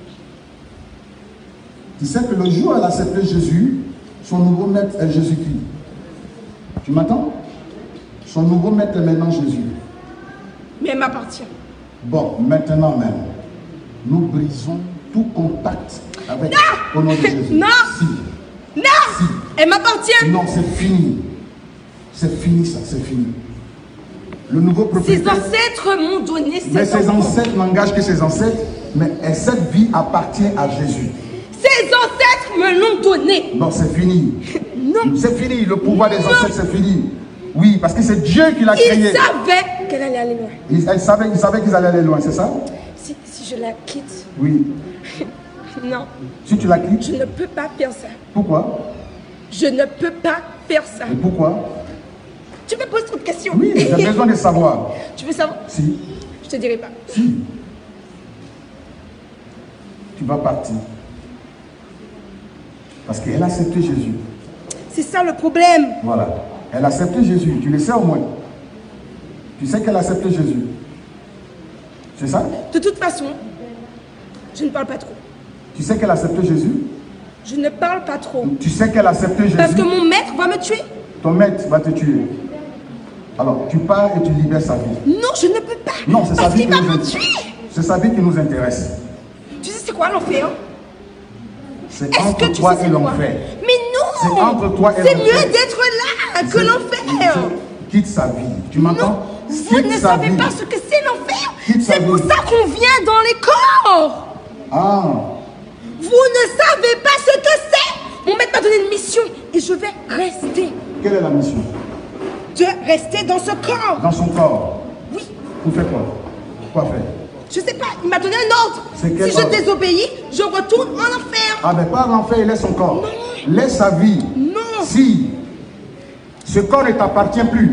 A: Tu sais que le jour où elle a accepté Jésus, son nouveau maître est Jésus-Christ. Tu m'entends? Son nouveau maître est maintenant Jésus.
C: Mais elle m'appartient.
A: Bon, maintenant même, nous brisons tout contact avec au nom de Jésus.
C: Non.
A: Si.
C: Non.
A: Si.
C: Elle m'appartient.
A: Non, c'est fini. C'est fini ça, c'est fini. Le nouveau
C: Ses
A: propriétaire.
C: ancêtres m'ont donné
A: Mais
C: ses
A: ses
C: enfants.
A: ancêtres n'engagent que ses ancêtres, mais cette vie appartient à Jésus.
C: Ses ancêtres me l'ont donné.
A: Non, c'est fini.
C: Non.
A: C'est fini. Le pouvoir des
C: Non.
A: ancêtres, c'est fini. Oui, parce que c'est Dieu qui l'a
C: Il
A: créé.
C: savait qu'elle allait aller loin.
A: Ils savaient qu'ils allaient aller loin, c'est ça?
C: Si je la quitte,
A: Oui.
C: non,
A: Si tu la quittes,
C: je ne peux pas faire ça.
A: pourquoi?
C: Je ne peux pas faire ça.
A: Et pourquoi?
C: Tu me poses trop de questions.
A: Oui, j'ai besoin de savoir.
C: Tu veux savoir?
A: Si,
C: Je te dirai pas.
A: si. Tu vas partir. Parce qu'elle a accepté Jésus.
C: C'est ça le problème.
A: Voilà. Elle a accepté Jésus. Tu le sais au moins. Tu sais qu'elle a accepté Jésus. C'est ça?
C: De toute façon, je ne parle pas trop.
A: Tu sais qu'elle a accepté Jésus?
C: Je ne parle pas trop.
A: Tu sais qu'elle a accepté Jésus?
C: Parce que mon maître va me tuer.
A: Ton maître va te tuer. Alors, tu pars et tu libères sa vie.
C: Non, je ne peux pas.
A: Non, c'est sa
C: parce
A: vie
C: qu'il
A: qui
C: va
A: nous
C: me
A: intéresse.
C: tuer.
A: C'est sa vie qui nous intéresse.
C: Tu sais c'est quoi l'enfer?
A: C'est
C: Est-ce que
A: entre
C: tu
A: toi
C: sais
A: et
C: c'est quoi?
A: l'enfer.
C: Mais non!
A: C'est entre toi et
C: c'est
A: l'enfer.
C: mieux d'être là que l'enfer.
A: Quitte sa vie. Tu m'entends?
C: Non, vous
A: Quitte
C: ne
A: sa
C: savez
A: vie.
C: pas ce que c'est l'enfer.
A: Quitte sa
C: C'est pour
A: vie.
C: ça qu'on vient dans les corps.
A: Ah,
C: Vous ne savez pas ce que c'est. Mon maître m'a donné une mission et je vais rester.
A: quelle est la mission?
C: De rester dans ce corps.
A: Dans son corps.
C: Oui,
A: Pour faire quoi? Quoi faire?
C: je sais pas, il m'a donné un ordre.
A: C'est quel
C: Si je
A: ordre?
C: désobéis, je retourne en enfer.
A: Ah, mais pas l'enfer, il laisse son corps. Laisse sa vie.
C: Non.
A: Si ce corps ne t'appartient plus,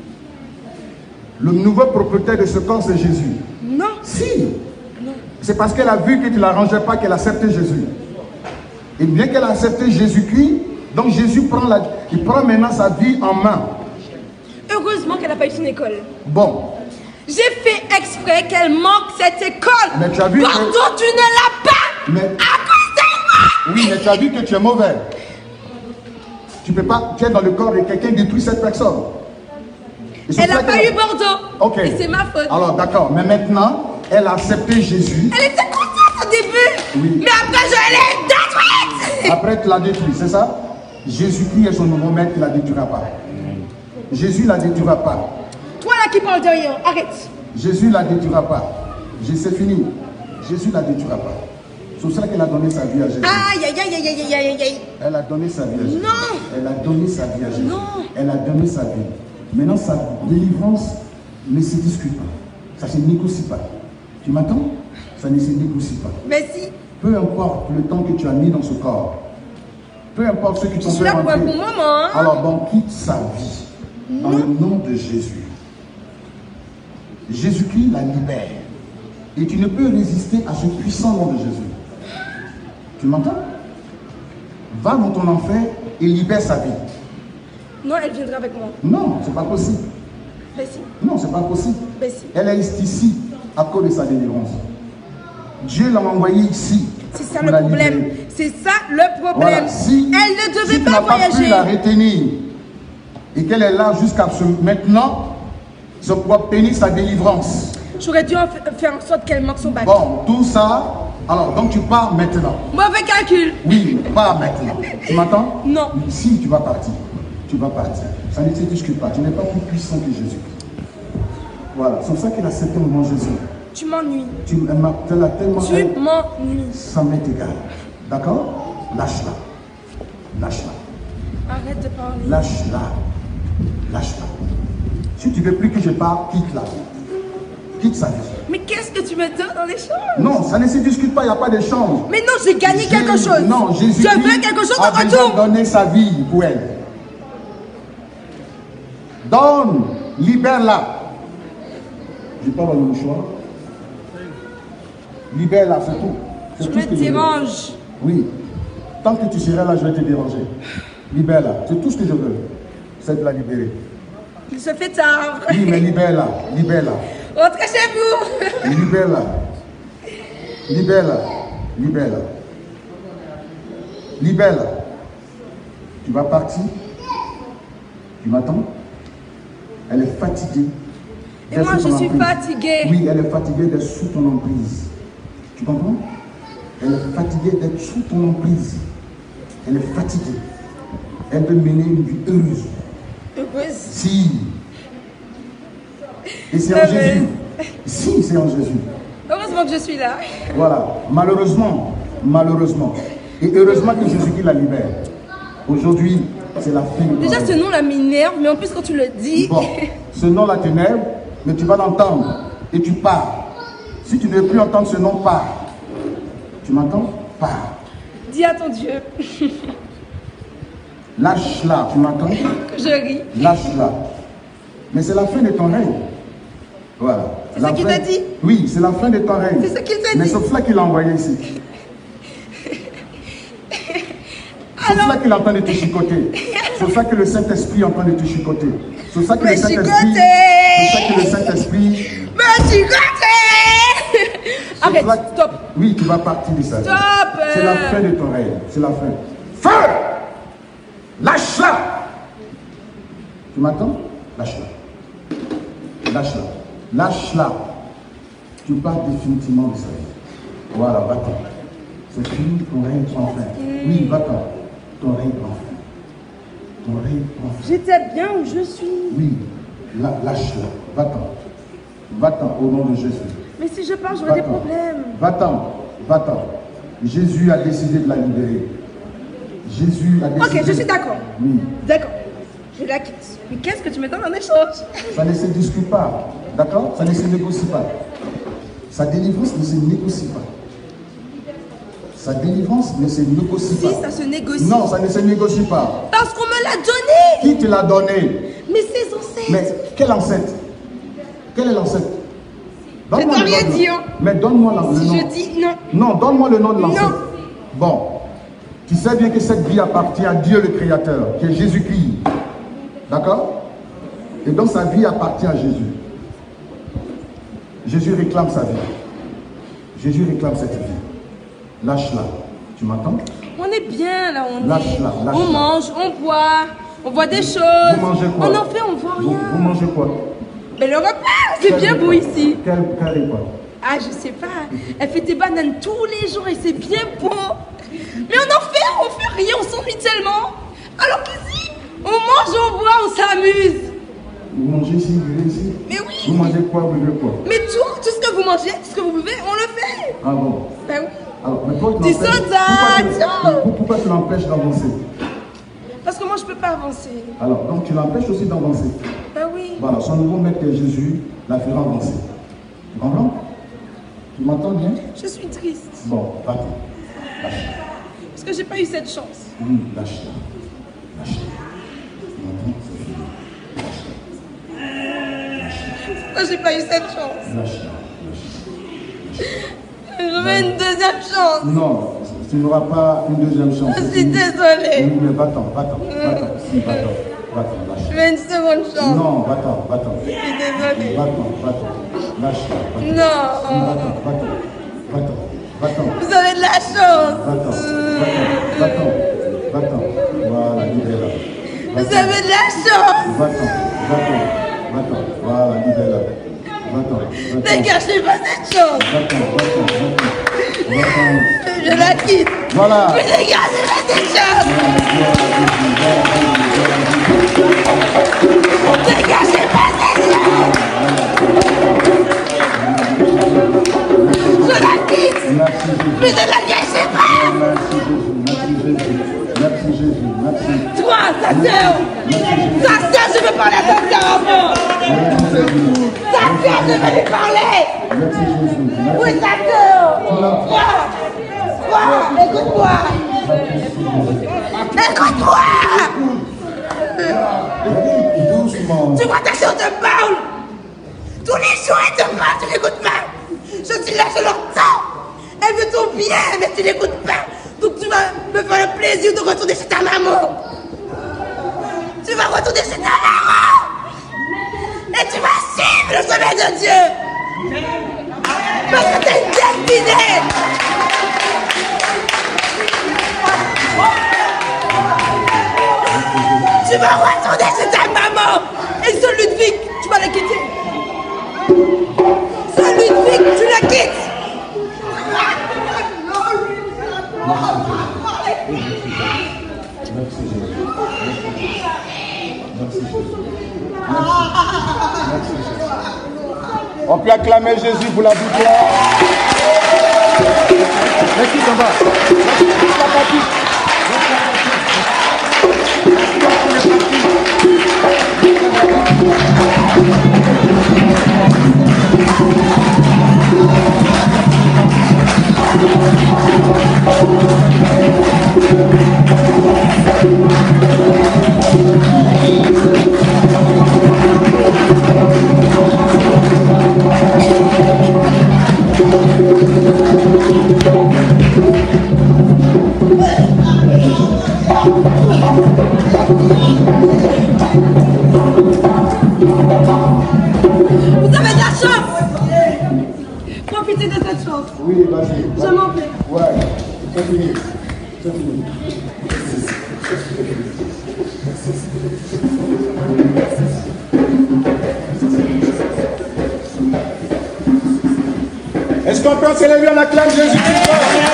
A: le nouveau propriétaire de ce corps, c'est Jésus.
C: Non.
A: Si. C'est parce qu'elle a vu que tu ne l'arrangeais pas qu'elle a accepté Jésus. Et bien qu'elle a accepté Jésus-Christ, donc Jésus il prend maintenant sa vie en main.
C: Heureusement qu'elle n'a pas eu son école.
A: Bon,
C: J'ai fait exprès qu'elle manque cette école.
A: Mais tu as vu que-
C: Pardon, tu ne l'as pas.
A: mais,
C: À cause de moi.
A: oui, mais tu as vu que tu es mauvais. Tu peux pas, tu es dans le corps de quelqu'un qui détruit cette personne. Et c'est
C: Elle
A: pour
C: n'a
A: ça
C: pas
A: qu'elle
C: eu Bordeaux.
A: Ok.
C: Et c'est ma faute.
A: Alors d'accord, mais maintenant, elle a accepté Jésus.
C: Elle était contente au début.
A: Oui.
C: Mais après, je l'ai détruite.
A: Après, tu l'as détruit, c'est ça? Jésus-Christ est son nouveau maître, il ne la détruira pas. Jésus ne la détruira pas.
C: Toi là qui parles de rien, arrête.
A: Jésus ne la détruira pas. C'est fini. Jésus ne la détruira pas. C'est pour ça qu'elle a donné sa vie à Jésus.
C: Aïe, aïe, aïe, aïe, aïe, aïe, aïe.
A: Elle a donné sa vie à Jésus.
C: Non.
A: Elle a donné sa vie à Jésus.
C: Non.
A: Elle a donné sa vie. Maintenant, sa délivrance ne se discute pas. Ça ne se négocie pas. Tu m'entends? Ça ne se négocie pas.
C: Mais si,
A: Peu importe le temps que tu as mis dans ce corps. Peu importe ce que tu
C: je suis là pour un bon moment. Hein.
A: Alors bon, quitte sa vie. Dans le nom de Jésus. Jésus-Christ la libère. Et tu ne peux résister à ce puissant nom de Jésus. Tu m'entends? Va dans ton enfer et libère sa vie.
C: Non, elle viendra avec moi.
A: Non, c'est pas possible.
C: Mais si,
A: Non, c'est pas possible.
C: mais si.
A: Elle est ici à cause de sa délivrance. Dieu l'a envoyée ici.
C: C'est ça
A: pour
C: le
A: la
C: problème.
A: libérer.
C: C'est ça le problème.
A: Voilà. Si,
C: Elle ne devait
A: si tu
C: pas
A: n'as pas pu
C: voyager.
A: la retenir et qu'elle est là jusqu'à maintenant, c'est pour obtenir sa délivrance.
C: J'aurais dû faire en sorte qu'elle manque son bac.
A: Bon, tout ça, alors donc tu pars maintenant.
C: Mauvais calcul.
A: Oui, pars maintenant. Tu m'entends?
C: Non.
A: Si, tu vas partir. Tu vas partir. Ça ne te discute pas. Tu n'es pas plus puissant que Jésus. Voilà, c'est pour ça qu'il a accepté au nom de Jésus.
C: Tu m'ennuies.
A: Tu l'as tellement...
C: Tu m'ennuies.
A: Ça m'est égal. D'accord? Lâche-la. Lâche-la.
C: Arrête de parler.
A: Lâche-la. Lâche-la. Si tu ne veux plus que je parle, quitte-la. Quitte sa vie.
C: Mais qu'est-ce que tu me donnes dans l'échange?
A: Non, ça ne se discute pas, il n'y a pas d'échange.
C: Mais non, j'ai gagné quelque chose.
A: Non, Jésus
C: Je veux quelque chose en
A: a déjà
C: retour.
A: donné sa vie pour elle. Donne, libère-la. Je parle dans le mouchoir. Libère-la, c'est tout. C'est
C: Je
A: tout ce
C: me
A: que je veux.
C: dérange.
A: Oui. Tant que tu seras là, je vais te déranger. Libère-la. C'est tout ce que je veux. C'est de la libérer.
C: Il se fait tard.
A: Oui, mais libère-la. Libère-la.
C: Rentrez chez vous.
A: Libère-la. Libère-la. Libère-la. Libère-la. Tu vas partir. Tu m'attends? Elle est fatiguée.
C: Et
A: d'être
C: moi,
A: sous
C: je
A: ton
C: suis
A: emprise.
C: fatiguée.
A: Oui, elle est fatiguée d'être sous ton emprise. Tu comprends? Elle est fatiguée d'être sous ton emprise. Elle est fatiguée. Elle veut mener une vie heureuse.
C: Heureuse.
A: Si. Et c'est en
C: Heureuse.
A: Jésus. Si, c'est en Jésus.
C: Heureusement que je suis là.
A: Voilà. Malheureusement. Et heureusement que Jésus-Christ la libère. Aujourd'hui, c'est la fin de
C: Déjà,
A: ta
C: ce
A: vie.
C: nom-là m'énerve, mais en plus, quand tu le dis.
A: Bon, ce nom-là t'énerve, mais tu vas l'entendre et tu pars. Si tu ne veux plus entendre ce nom, pars. Tu m'entends? Pars.
C: Dis à ton Dieu
A: Lâche-la, tu m'entends?
C: que je ris.
A: Lâche-la. Mais c'est la fin de ton règne. Voilà.
C: C'est
A: La
C: ce qu'il
A: fin-
C: t'a dit?
A: Oui, c'est la fin de ton règne.
C: C'est ce qu'il t'a
A: Mais
C: dit.
A: c'est pour cela qu'il l'a envoyé ici. C'est pour cela qu'il est en train de te chicoter. C'est pour ça que le Saint-Esprit est en train de te chicoter. C'est pour ça que
C: Mais
A: le Saint-Esprit...
C: chicoté.
A: sais que le Saint-Esprit...
C: Me chicoter. Arrête, stop.
A: Oui, tu vas partir de ça.
C: Stop.
A: C'est la fin de ton règne. C'est la fin. Feu! Lâche-la! Tu m'entends? Lâche-la. Lâche-la. Lâche-la. Tu pars définitivement de ça. Voilà, va-t'en. C'est fini, ton règne prend fin. Oui, va-t'en. Ton règne prend fin. Ton règne prend fin.
C: J'étais bien où je suis.
A: Oui, lâche-la. Va-t'en. Va-t'en au nom de Jésus.
C: Mais si je pars, j'aurai des problèmes.
A: Va-t'en. Va-t'en. Jésus a décidé de la libérer. Jésus a décidé.
C: Ok, je suis d'accord.
A: Oui.
C: D'accord. Je la quitte. Mais qu'est-ce que tu me donnes en échange?
A: Ça ne se discute pas. D'accord? Ça ne se négocie pas. Sa délivrance ne se négocie pas. Sa délivrance ne se négocie pas.
C: Si, ça se négocie.
A: Non, ça ne se négocie pas.
C: Parce qu'on me l'a donné.
A: Qui te l'a donné?
C: Mais ses ancêtres.
A: Mais quel ancêtre? Quel est l'ancêtre?
C: Je dois rien dire.
A: Mais donne-moi le nom.
C: Si je dis non.
A: Non, donne-moi le nom de l'ancêtre.
C: Non.
A: Bon. Tu sais bien que cette vie appartient à Dieu le Créateur, qui est Jésus-Christ. D'accord? Et donc sa vie appartient à Jésus. Jésus réclame sa vie. Jésus réclame cette vie. Lâche-la. Tu m'entends?
C: On est bien là, on
A: Lâche-la,
C: est.
A: lâche-la.
C: On mange, on voit des choses.
A: Vous mangez quoi?
C: On en fait, on voit rien.
A: Vous mangez quoi?
C: Mais le repas, c'est bien beau ici.
A: Quel repas?
C: Ah, je sais pas. Elle fait des bananes tous les jours et c'est bien beau. Mais on fait rien, on s'ennuie tellement. Alors qu'ici, on mange, on boit, on s'amuse.
A: Vous mangez ici, vous buvez ici?
C: Mais oui.
A: Vous mangez quoi, vous buvez quoi?
C: Mais tout ce que vous mangez, tout ce que vous buvez, on le fait.
A: Ah bon?
C: Ben oui.
A: Alors, mais toi,
C: Du soda.
A: pourquoi tu l'empêches d'avancer?
C: Parce que moi, je peux pas avancer.
A: Alors, donc tu l'empêches aussi d'avancer.
C: Ben oui.
A: Voilà, son nouveau maître est Jésus, la fera avancer. Tu comprends? Tu m'entends bien?
C: Je suis triste.
A: Bon, va-t'en. Lâche-la.
C: Parce que j'ai pas eu cette chance.
A: Oui, lâche-la. Lâche-la. Tu m'entends? C'est fini. Lâche-la.
C: Pourquoi j'ai pas eu cette chance?
A: Lâche-la.
C: Je veux une deuxième chance.
A: Non, tu n'auras pas une deuxième chance.
C: Je suis désolée.
A: Oui, mais va-t'en. Si, va-t'en. Lâche-la.
C: Je veux une seconde chance.
A: Non, va-t'en.
C: Je suis désolée.
A: Va-t'en. Lâche-la.
C: Non.
A: Va-t'en.
C: Vous avez de la chance.
A: Va-t'en. Voilà, libère-la.
C: Vous avez de la chance.
A: Va-t'en. Voilà, libère-la. Va-t'en.
C: Dégagez pas cette chance.
A: Va-t'en.
C: Je la quitte.
A: Voilà.
C: Mais dégagez pas cette chance. Dégagez pas cette chance. Je la quitte.
A: Merci Jésus.
C: Mais ne la gâchez pas.
A: Merci Jésus.
C: Toi, ta sœur. Je veux parler à ta sœur avant. Ta sœur, je veux lui parler.
A: Merci Jésus.
C: Où est ta sœur? Quoi? Écoute-moi.
A: Doucement.
C: Tu vois ta sœur te parle. Tous les jours elle te parle, tu l'écoutes pas. Je suis là, je l'entends. Elle veut ton bien, mais tu l'écoutes pas. Donc tu vas me faire le plaisir de retourner chez ta maman. Tu vas retourner chez ta maman. Et tu vas suivre le chemin de Dieu. Parce que t'es destinée. Tu vas retourner chez ta maman. Et ce Ludwig, tu vas la quitter. Ce Ludwig, tu la quittes.
A: On peut acclamer Jésus pour la victoire. Mais qui s'en va?
E: Thank you.
A: Oui, vas-y.
C: Je m'en vais.
A: Ouais, c'est fini. C'est fini. Est-ce qu'on peut célébrer en acclamant Jésus-Christ?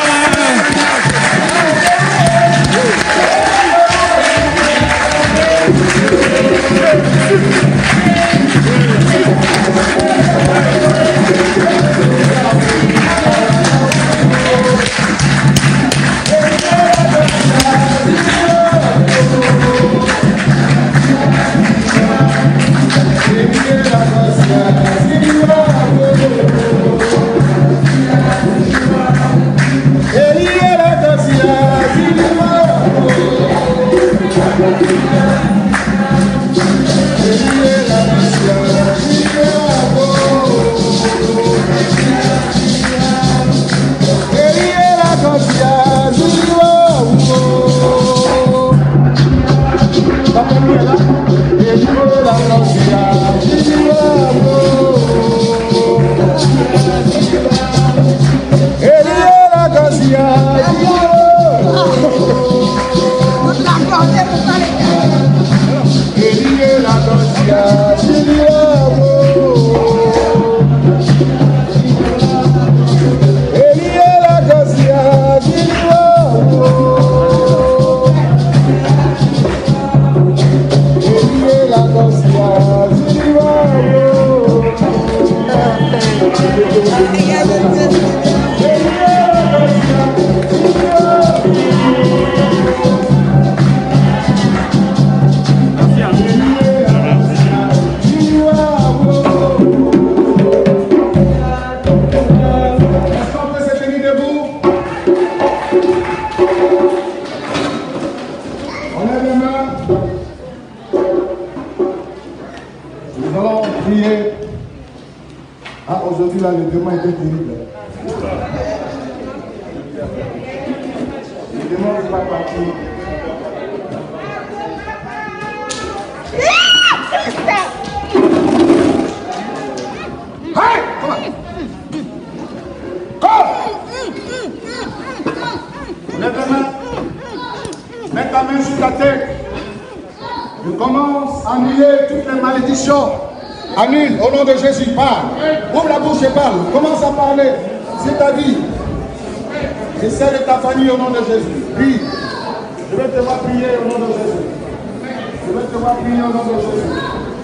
A: Nous allons prier. Ah, aujourd'hui, là, le démon était terrible. Le démon n'est pas parti. Hey! Lève la main. Mets ta main sur ta tête. Je commence à annuler toutes les malédictions. Annule au nom de Jésus. Parle. Ouvre la bouche et parle. Commence à parler. C'est ta vie. C'est celle de ta famille au nom de Jésus. Prie. Je vais te voir prier au nom de Jésus. Je vais te voir prier au nom de Jésus.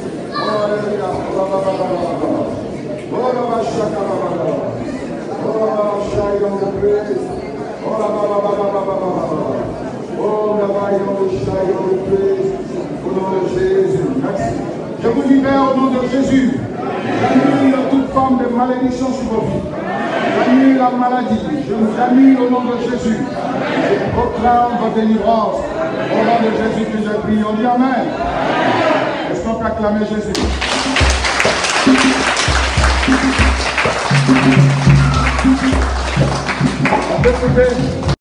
A: Au nom de Jésus. Merci. Je vous libère au nom de Jésus. J'annule toute forme de malédiction sur vos vies. J'annule la maladie. Je vous annule au nom de Jésus. Je proclame votre délivrance. Au nom de Jésus que je prie. On dit Amen. Est-ce qu'on peut acclamer Jésus? On peut couper.